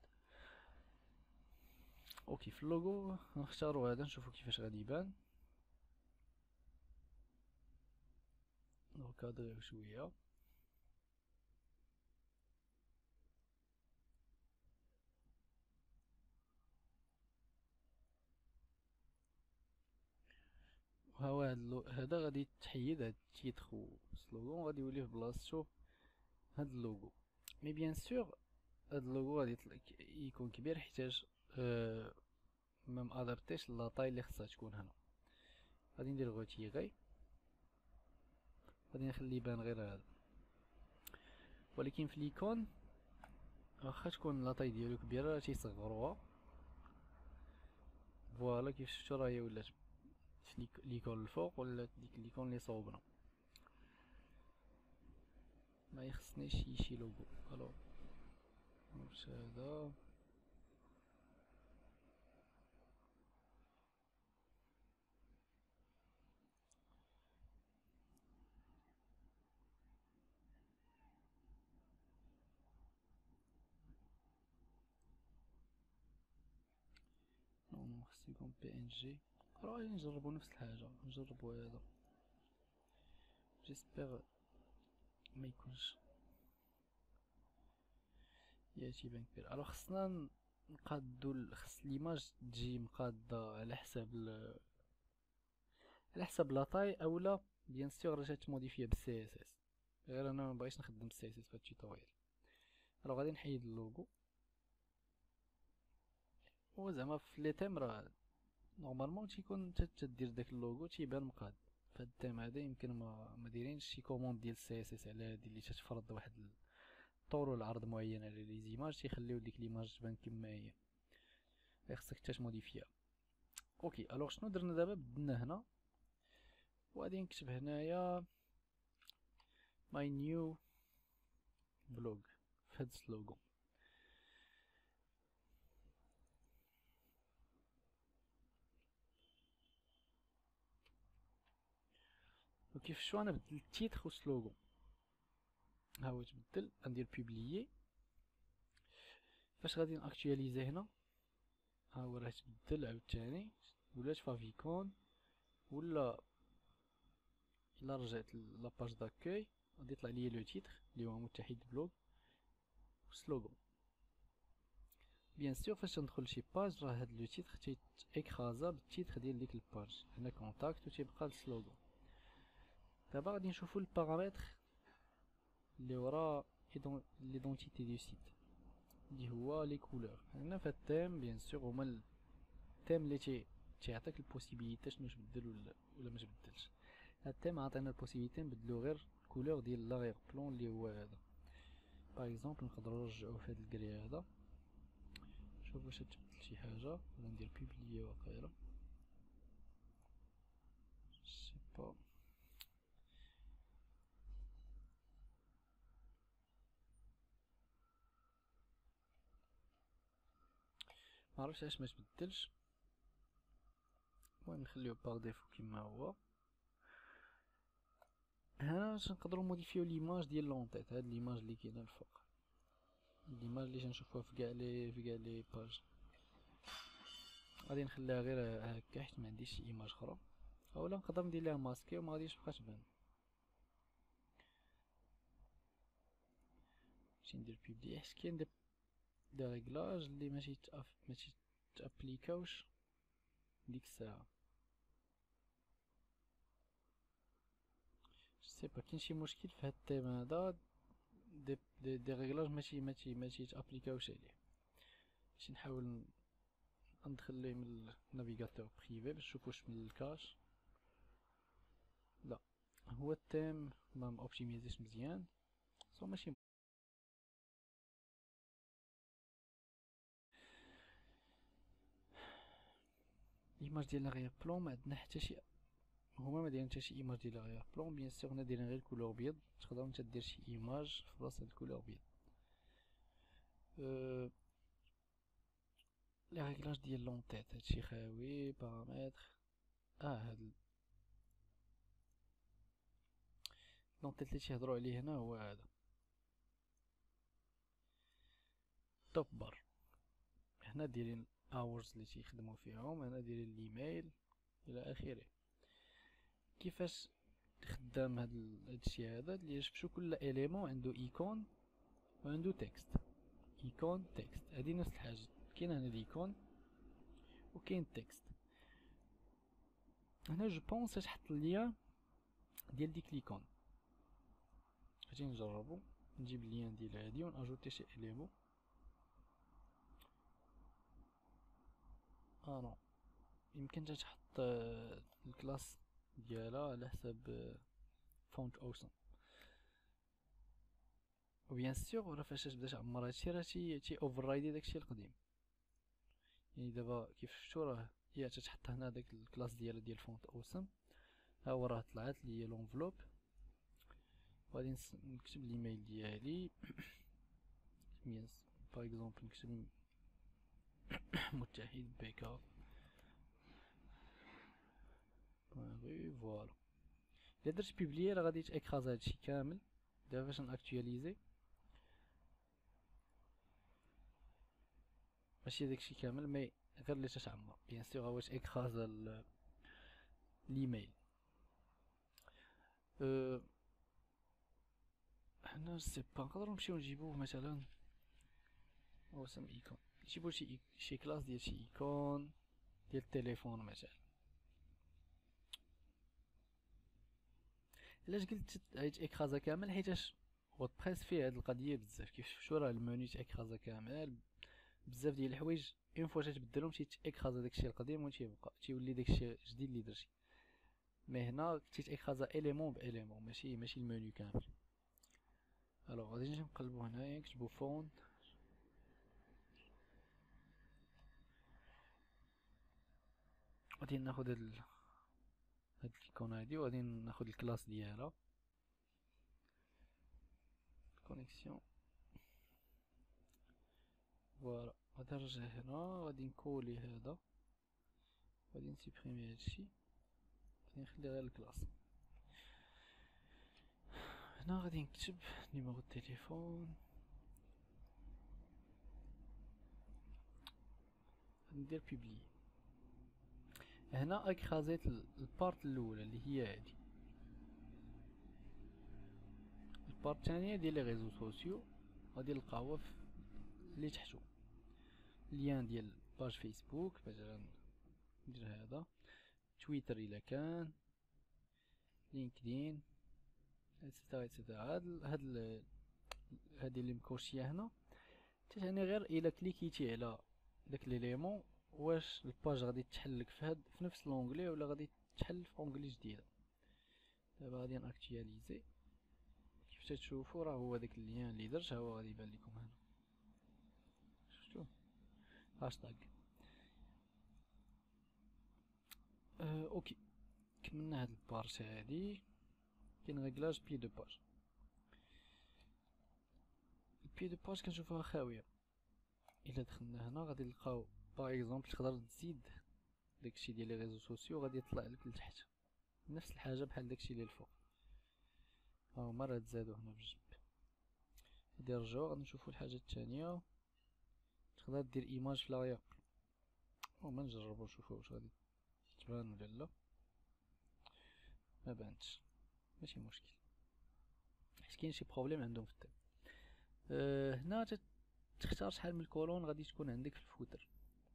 اوكي في اللوغو نختارو هذا نشوفو كيفاش غادي يبان، نكادريو شويه. وها هذا غادي تحيد هاد التيتر والسلوغون، غادي يولي في بلاصتو هاد اللوغو. مي بيان سور هاد اللوغو غادي يكون كبير حيتاش ما مادابتيش لاطاي اللي خصها تكون هنا. غادي ندير غوتيغي، غادي نخلي يبان غير هذا، ولكن في ليكون واخا تكون لاطاي ديالو كبيره راه تيصغروها. فوالا كيف شفتو راه هي ولات في ليكون الفوق ولا ديك ليكون اللي صوبنا. ما يخصنيش شي لوغو. الو واش هذا نو خصو يكون بي ان جي. راه غادي نجربو نفس الحاجه، نجربو هذا جيسبيغ ما يكونش ياتي بان كبير. الو خصنا نقادو، خص ليماج تجي مقاده على حساب على حساب لاطاي، اولا بيان سور راه تموديفيا بالسي اس اس، غير انا ما بغيتش نخدم بالسي اس اس في هاد التوتوريال. الو غادي نحيد اللوغو. هو زعما في لي تيم راه نورمالمون تيكون تدير داك اللوغو تيبان مقاد، فهاد التيم هذا يمكن ما دايرينش شي كوموند ديال سي اس اس على هادي اللي تتفرض واحد الطول والعرض معين على لي زيماج تيخليو ديك ليماج تبان كما هي، خصك حتى تموديفيها. اوكي الوغ شنو درنا دابا؟ بدلنا هنا وغادي نكتب هنايا ماي نيو بلوغ في هاد السلوغون. وكيف شو انا بدل التيتر والسلوغون، ها هو تبدل، غندير بوبليي. فاش غادي ناكتواليزي هنا ها هو راه تبدل عاوتاني، ولات فافيكون، ولا الا رجعت لاباج داكوي غادي يطلع ليا لو تيتر اللي هو متحد بلوغ وسلوغون. بيان سور فاش ندخل لشي باج راه هاد لو تيتر تيتاكرازا بالتيتر ديال ديك الباج، هنا كونتاكت وتيبقى السلوغون. دابا غادي نشوفو البارامتر اللي ورا ليدونتيتي دو سيت اللي هو لي كولور. هنا في التيم بيان سور هما التيم اللي تيعطيك البوسيبيليتي شنو تبدل ولا ما تبدلش. هاد التيم عطينا البوسيبيليتي نبدلو غير الكولور ديال لاغيغ بلون اللي هو هذا. باغ اكزومبل نقدرو نرجعو في هاد الكري هذا، شوف واش تبدل شي حاجه، ولا ندير بوبليي واقيلا سي با. معرفتش علاش ما تبدلش، المهم نخليو باغ ديفو كيما هو. هنا باش نقدروا موديفيو ليماج ديال لونطيت، هاد ليماج اللي كاينه الفوق، ليماج اللي تنشوفوها في كاع لي باج. غادي نخليها غير هكا حيت ما عنديش شي ايماج اخرى، اولا نقدر ندير لها ماسكي وما غاديش تبقى تبان. نمشي ندير بيبلي حيت كاين دي ريغلاج اللي ماشي تابليكاوش ديك الساعه. سي با كاين شي مشكل في هاد التيم هذا، دي ريغلاج ماشي تابليكاوش عليه. باش نحاول ندخل ليه من النافيغاتور بريفي باش نشوف واش من الكاش. لا هو التيم ما اوبتيميزيش مزيان، سو ماشي ايماج ديال لاغيير بلون. ما عندنا حتى شي، هما ما دايرين حتى شي ايماج ديال لاغيير بلون. بيان سور هنا دايرين غير كولور بيض، تقدر نتا دير شي ايماج في بلاصه الكولور بيض. لي ريغلاج ديال لونطيت هادشي خاوي. بارامتر هاد لونطيت اللي تيهضروا عليه هنا هو هذا توب بار. هنا دايرين اورز اللي تيخدموا فيهم، هنا دايرين الايميل الى اخره. كيفاش خدام هادشي هذا؟ اللي جبتو كل اليمون عنده ايكون وعنده تكست. ايكون تكست هادي نفس الحاجه، كاين هنا الايكون وكاين التكست. هنا جو بونس تحط اللين ديال ديك ليكون. غادي نجربو نجيب اللين ديال هادي وناجوتي شي اليمون. نو يمكن تحط الكلاس ديالها على حساب فونت اوسم. وبيان سور راه فاش تبدا تعمر هادشي راه تي اوفررايدي داكشي القديم. يعني دابا كيف شفتو راه هي تتحط هنا داك الكلاس ديالها ديال فونت اوسم. ها هو راه طلعت لي لونفلوب، وغادي نكتب الايميل ديالي باغ اكزومبل نكتب متحد بك فوالا. الا درت بيبليي راه غادي تاكراز هادشي كامل. دابا باش ناكتواليزي ماشي داكشي كامل مي غير اللي تتعمر. بيان سور هو تاكراز الايميل. حنا سي با نقدروا نمشيو نجيبوه مثلا وسم ايكون، نجيبو شي كلاس ديال شي ايكون ديال التليفون مثلا. علاش قلت اكرازا كامل؟ حيتاش ووردبريس فيه هاد القضيه بزاف. كيف شفتو راه الموني تاكرازا كامل، بزاف ديال الحوايج اون فوا تتبدلهم تيتاكرازا داكشي القديم وتيبقى تيولي داكشي جديد اللي درتي. مي هنا تيتيكرازا اليمون باليمون، ماشي المنيو كامل. الوغ غادي نجي نقلبو هنايا نكتبو فونت، غادي ناخد هاد الايكون هادي وغادي ناخد الكلاس ديالها كونيكسيون. فوالا غادي نرجع هنا، غادي نكولي هذا، غادي نسيبريمي هادشي، غادي نخلي غير الكلاس. هنا غادي نكتب نيميرو التليفون، ندير بيبلي. هنا اكرازيت البارت الاولى اللي هي هادي. البارت الثانيه ديال لي ريزو سوسيو غادي نلقاوها اللي تحتو، ليان ديال باج فيسبوك مثلا، ندير هذا تويتر الا كان، لينكدين اكسيتيرا اكسيتيرا. هادي اللي مكوشيه هنا تعني غير الا كليكيتي على داك ليليمون واش الباج غادي تحلك في نفس لونغلي ولا غادي تحل في اونغلي جديده. دابا غادي ناكتواليزي، كيف تشوفوا راه هو داك اللين اللي درت هو غادي يبان لكم هنا، شفتوا هاشتاغ. اوكي كملنا هاد البارت هادي. كاين ريغلاج بي دو باج. البي دو باج كنشوفوها خاويه. الا دخلنا هنا غادي نلقاو باغ اكزومبل تقدر تزيد داكشي ديال لي ريزو سوسيو، غادي يطلع لك لتحت نفس الحاجه بحال داكشي اللي الفوق. ها هما راه تزادو هنا بالجنب. غادي نرجعو غادي نشوفو الحاجه الثانيه. تقدر دير ايماج في لاغير، هما نجربو نشوفو واش غادي تبان ولا لا. ما بانتش، ماشي مشكل حيت كاين شي بروبليم عندهم في التيب. هنا تختار شحال من الكولون غادي تكون عندك في الفوتر،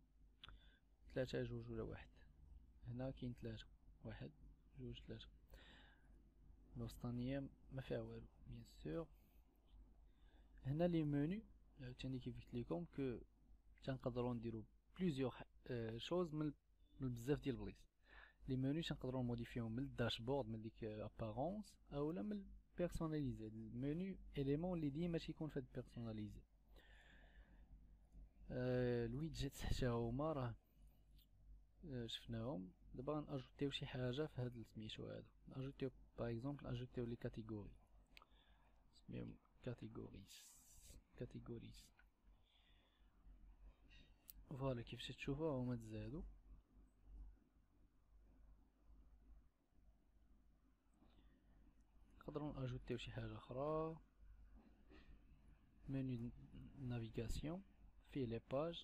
3 2 ولا 1. هنا كاين 3 1 2 3. الوسطانيه ما فيها والو بيان سور. هنا لي منيو عاوتاني كيف قلت لكم كو تنقدروا نديرو بليزيور شوز من بزاف ديال البلايص. لي منيو تنقدروا نموديفيهم من الداشبورد من ديك ابارونس اولا من بيرسوناليزي. المنيو اليمون اللي ديما تيكون في هاد بيرسوناليزي. الويدجيت حتى هما راه شفناهم. دابا غنأجوتيو شي حاجه في هاد سميتو هذا، نأجوتيو باغ اكزومبل نأجوتيو لي كاتيجوري، سميهم كاتيجوريز. فوالا كيف تشوفوا هما تزادوا. نقدروا نأجوتيو شي حاجه اخرى. منيو نافيغاسيون فيه لي باج،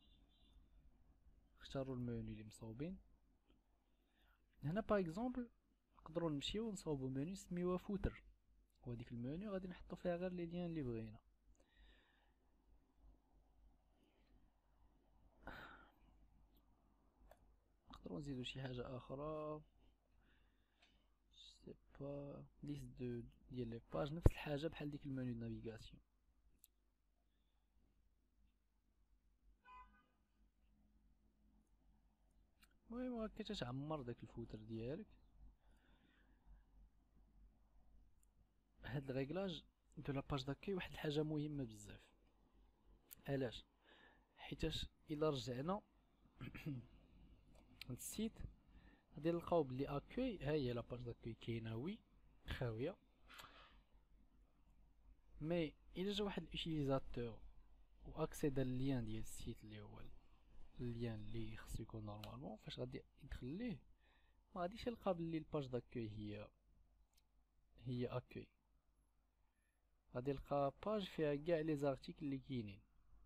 اختاروا المنيو اللي مصوبين. هنا باغ اكزومبل نقدروا نمشيو نصاوبوا منيو سميوها فوتر، وهاديك المنيو غادي نحطو فيها غير لي ليان اللي بغينا. نقدروا نزيدو شي حاجه اخرى، سي با ليست ديال لي باج، نفس الحاجه بحال ديك المنيو نافيغاسيون. المهم هكا تتعمر داك الفوتر ديالك. هاد الريغلاج دو لاباج داكي واحد الحاجه مهمه بزاف. علاش؟ حيتاش الا رجعنا للسيت غادي نلقاو بلي اكوي ها هي لاباج داكوي كاينه وي خاويه. مي الا جا واحد اليوتيليزاتور و اكسيدا اللين ديال السيت اللي هو اللين اللي خصو يكون نورمالمون، فاش غادي يدخل ليه ما غاديش يلقى بلي الباج داكوي هي اكوي، غادي يلقى باج فيها كاع لي زارتيكل اللي كاينين.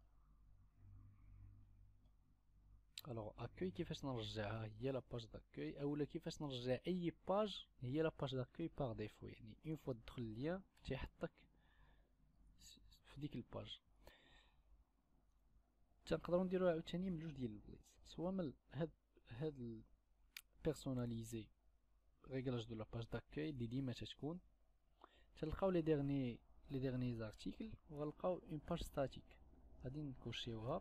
الوغ اكوي كيفاش نرجعها هي لاباج داكوي، اولا كيفاش نرجع اي باج هي لاباج داكوي باغ ديفو. يعني اون فوا تدخل ليا تيحطك في ديك الباج. تنقدروا نديروها عاوتاني من جوج ديال البلايص، سواء من هاد بيرسوناليزي ريغلاج دو لاباج داكوي اللي ديما تتكون تلقاو لي ديرني زارتيكل، وغنلقاو اون باج ستاتيك غادي نكوشيوها.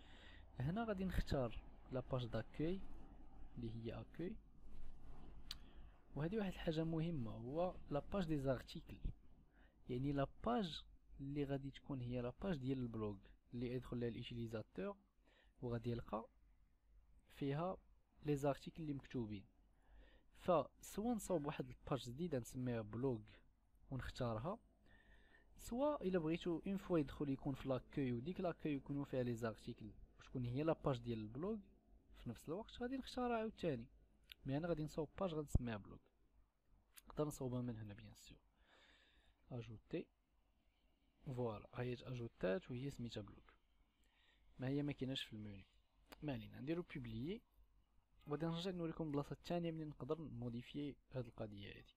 هنا غادي نختار لاباج داكوي اللي هي اكوي، وهذه واحد الحاجه مهمه، هو لاباج دي زارتيكل. يعني لاباج اللي غادي تكون هي لاباج ديال البلوغ اللي يدخل لها اليوتيليزاتور وغادي يلقى فيها لي زارتيكل اللي مكتوبين. فسوا نصاوب واحد الباج جديده نسميها بلوغ ونختارها، سوا الا بغيتو اون فوا يدخل يكون في لاكوي وديك لاكوي يكونوا فيها لي زارتيكل وتكون هي لاباج ديال البلوغ في نفس الوقت، غادي نختارها عاوتاني. مي انا غادي نصاوب باج غنسميها بلوغ. نقدر نصاوبها من هنا بيان سور، اجوتي، فوالا هي اجوتات وهي سميتها بلوغ. ما هي ما كايناش في المنيو، ما علينا. نديرو بوبليي، وغادي نرجع نوريكم البلاصه الثانيه منين نقدر نموديفيي هاد القضيه هادي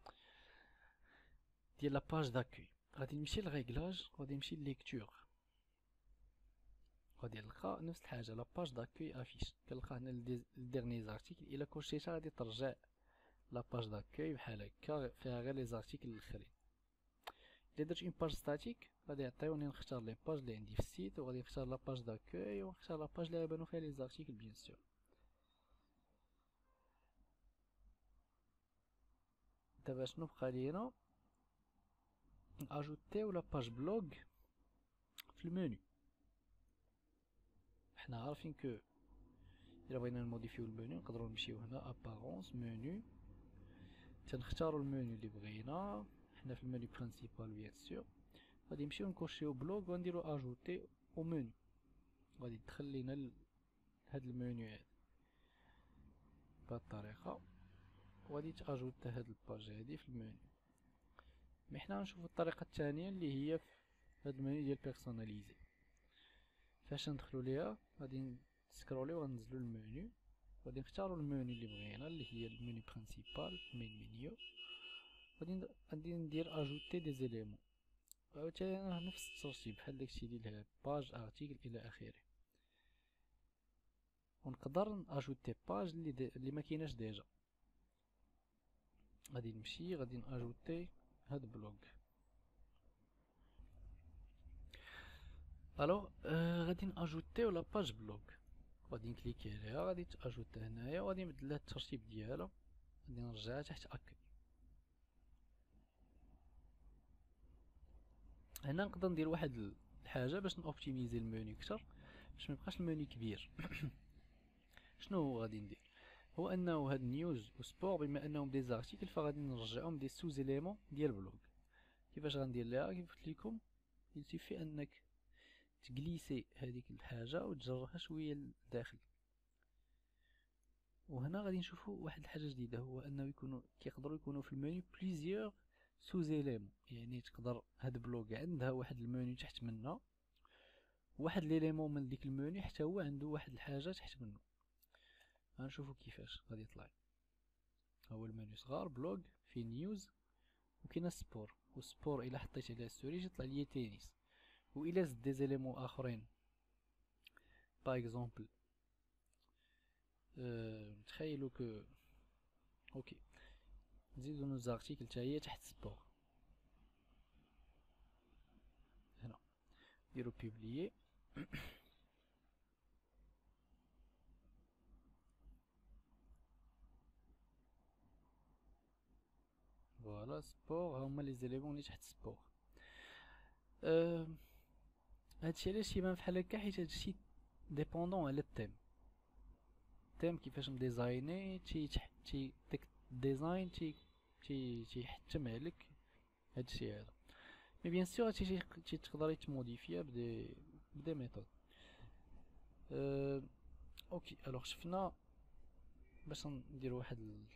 ديال لاباج داكوي. غادي نمشي للريغلاج، غادي نمشي لليكتور، غادي نلقى نفس الحاجه لاباج داكوي افيش. كنلقى هنا الديرني زارتيكل، الا كلشيتها غادي ترجع لاباج داكوي بحال هكا فيها غير لي زارتيكل الاخرين. الا درت اون باج ستاتيك غادي يعطيوني نختار لي باج اللي عندي في السيت، وغادي نختار لاباج داكوي ونختار لاباج اللي غيبانو فيها لي زارتيكل بيان سور. دابا شنو بقى لينا؟ اجوتيو لاباج بلوغ في المنيو. حنا عارفين كو الا بغينا نموديفيو المنيو نقدروا نمشيو هنا ابارونس منيو، تنختاروا المنيو اللي بغينا. حنا في المنيو برينسيبال بيان سور، غادي نمشيو نكوشيو بلوغ ونديرو اجوتي او منيو. غادي يدخل لينا هاد المنيو هذا بهاد الطريقه، وغادي تاجوت هاد الباج هادي في المنيو. مي حنا غنشوفو الطريقه الثانيه اللي هي في هاد المنيو ديال بيرسوناليزي. فاش ندخلو ليها غادي نسكروليو وغنزلو المنيو، غادي نختارو المنيو اللي بغينا اللي هي المنيو برينسيبال مين منيو. غادي ندير اجوتي دي زيليمون، عاوتاني نفس الترتيب بحال داكشي ديال باج ارتيكل الى اخره. ونقدر اجوتي باج اللي ما كايناش ديجا. غادي نمشي غادي ناجوتي هاد بلوغ. الو غادي ناجوتيو لا باج بلوغ، غادي نكليكي عليها غادي تاجوتي هنايا، وغادي نبدل لها الترتيب ديالها، غادي نرجعها تحت اكي. هنا نقدر ندير واحد الحاجه باش نوبتيميزي المنيو اكثر، باش ما يبقاش المنيو كبير. شنو هو غادي ندير؟ هو انه هاد نيوز وسبور بما انهم دي زارتيكل فغادي نرجعهم دي سوز اليمون ديال بلوغ. كيفاش غندير ليها؟ كيف قلت لكم يلتفي انك تجليسي هذيك الحاجه وتجرها شويه لداخل. وهنا غادي نشوفوا واحد الحاجه جديده، هو انه كيقدروا يكونوا في المنيو بليزيور سوز اليمون. يعني تقدر هاد بلوغ عندها واحد المنيو تحت منها، واحد ليليمون من ديك المنيو حتى هو عنده واحد الحاجه تحت منه. غنشوفوا كيفاش غادي يطلع. هو المنيو صغار بلوغ في نيوز وكاين سبور، والسبور الا حطيت عليه السوري يطلع لي تنس. والا زدت دي زيليمون اخرين باغ اكزومبل تخيلوا كو اوكي نزيدو نوز ارتيكل حتى هي تحت سبور. هنا نديرو بوبليي فوالا سبور هما لي زيليمون اللي تحت سبور. هادشي علاش يبان بحال هكا، حيت هادشي ديبوندون على التيم. التيم كيفاش مديزايني داك الديزاين تيحتم عليك هادشي هذا. مي بيان سور هادشي تقدر يتموديفيا بدي ميثود. اوكي الوغ شفنا باش نديرو واحد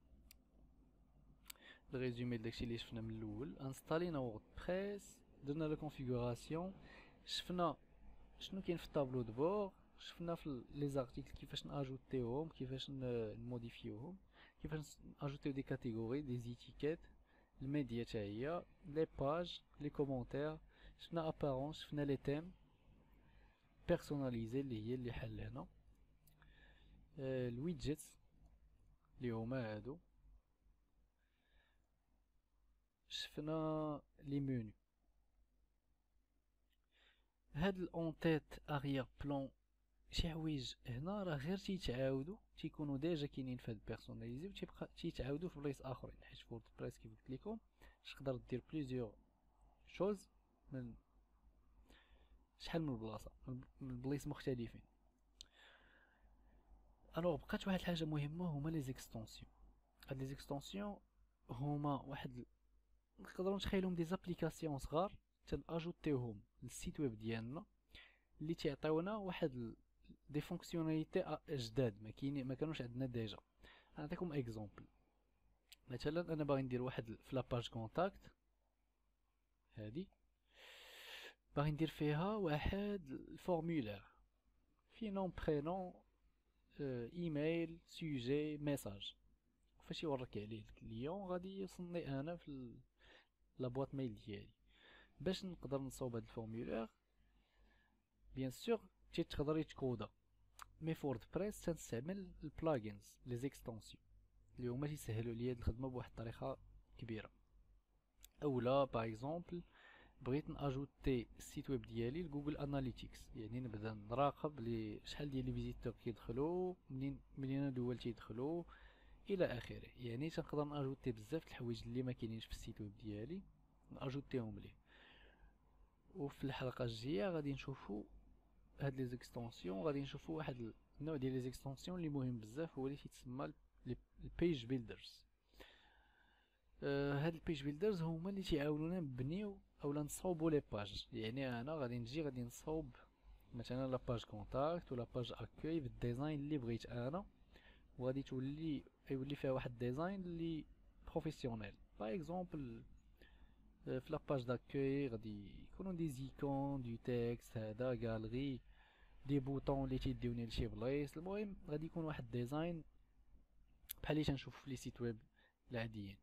الريزومي داكشي اللي شفنا من الاول. انستالينا ووردبريس، درنا لا كونفيغوراسيون، شفنا شنو كاين في الطابلو دو بور، شفنا في لي زارتيكل كيفاش ناجوتيوهم، كيفاش نموديفيوهم، كيفاش ناجوتيو دي كاتيجوري دي زيتيكيت، الميديا حتى هي، لي باج، لي كومونتير، شفنا ابارونس، شفنا لي تيم بيرسوناليزي اللي هي اللي حل هنا، الويدجيتس اللي هما هادو، شفنا لي منيو. هاد الاونتيت اريير بلان شي حوايج هنا راه غير تيتعاودوا، تيكونوا ديجا كاينين في هاد بيرسوناليزي وتيبقى تيتعاودوا في بلايص اخرين، حيت في ووردبريس كيف قلت لكم تقدر دير بليزيور شوز من شحال من بلاصه، من بلايص مختلفين. الوغ بقات واحد الحاجه مهمه هما لي زيكستونسيون. هاد لي زيكستونسيون هما واحد نقدروا نتخيلهم دي زابليكاسيون صغار تناجوتيوهم للسيت ويب ديالنا، اللي تيعطيونا واحد دي فونكسيوناليتي جداد ما كانوش عندنا ديجا. نعطيكم اكزومبل. مثلا انا باغي ندير واحد في لاباج كونتاكت هادي، باغي ندير فيها واحد الفورمولير في نوم برينون ايميل سوجي ميساج. فاش يورك عليه الكليون غادي يوصلني انا في لابواط ميل ديالي. باش نقدر نصاوب هاد الفورمولير بيان سور تقدر يتكودا، مي في ووردبريس تنستعمل البلاجينز لي زيكستونسيون اللي هما تيسهلوا ليا الخدمه بواحد الطريقه كبيره. اولا باغ اكزومبل بغيت ناجوتي السيت ويب ديالي لجوجل اناليتيكس، يعني نبدا نراقب لي شحال ديال لي فيزيتور كيدخلوا، منين الدول تيدخلوا الى اخره. يعني تنقدر ناجوتي بزاف د الحوايج اللي ما كاينينش في السيت ويب ديالي ناجوتيهم ليه. وفي الحلقه الجايه غادي نشوفوا هاد لي زيكستونسيون، غادي نشوفوا واحد النوع ديال لي زيكستونسيون اللي مهم بزاف، هو اللي تيتسمى البيج بيلدرز. هاد البيج بيلدرز هما اللي تيعاونونا نبنيو اولا نصاوبوا لي باج. يعني انا غادي نصاوب مثلا لاباج كونتاكت ولا باج اكوي بالديزاين اللي بغيت انا، وغادي يولي فيها واحد الديزاين اللي بروفيسيونيل. باغ اكزومبل في لاباج داكوي غادي يكونوا دي زيكون دو تكست، هذا غالري، دي بوطون اللي تيديوني لشي بلايص. المهم غادي يكون واحد ديزاين بحال اللي تنشوف في لي سيت ويب العاديين.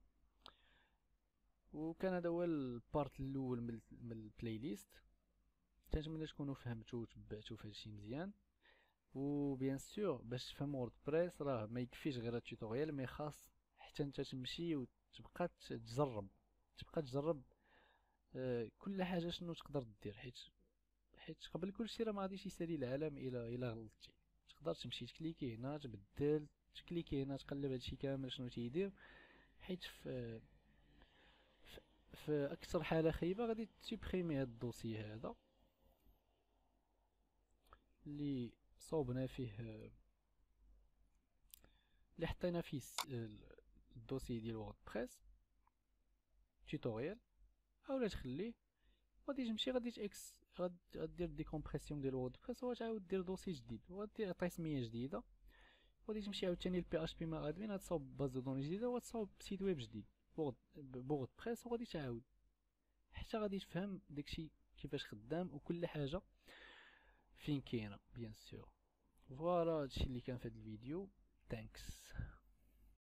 وكان هذا هو البارت الاول من البلاي ليست. كنتمنى تكونوا فهمتوا وتبعتوا في هادشي مزيان. وبيان سور باش تفهم ووردبريس راه ما يكفيش غير التوتوريال، مي خاص حتى انت تمشي وتبقى تجرب كل حاجه شنو تقدر دير، حيت قبل كل شيء راه ما غاديش يسالي العالم الا غلطتي. تقدر تمشي تكليكي هنا تبدل، تكليكي هنا تقلب هادشي كامل شنو تيدير. حيت في اكثر حاله خايبه غادي تسوبريمي هاد الدوسي هذا اللي صوبنا فيه، اللي حطينا فيه الدوسي ديال ووردبريس توتوريال، اولا تخليه غادي تمشي غادي تاكس غادير ديكومبريسيون ديال ووردبريس وغتعاود دير دوسي جديد وغادي تعطيه سميه جديده، وغادي تمشي عاوتاني للبي اش بي مع ادمين غتصاوب باز دو دوني جديده وغتصاوب سيت ويب جديد بوردبريس، وغادي تعاود حتى غادي تفهم داكشي كيفاش خدام وكل حاجه فين كاينه بيان سور. فوالا هادشي اللي كان في هاد الفيديو. ثانكس.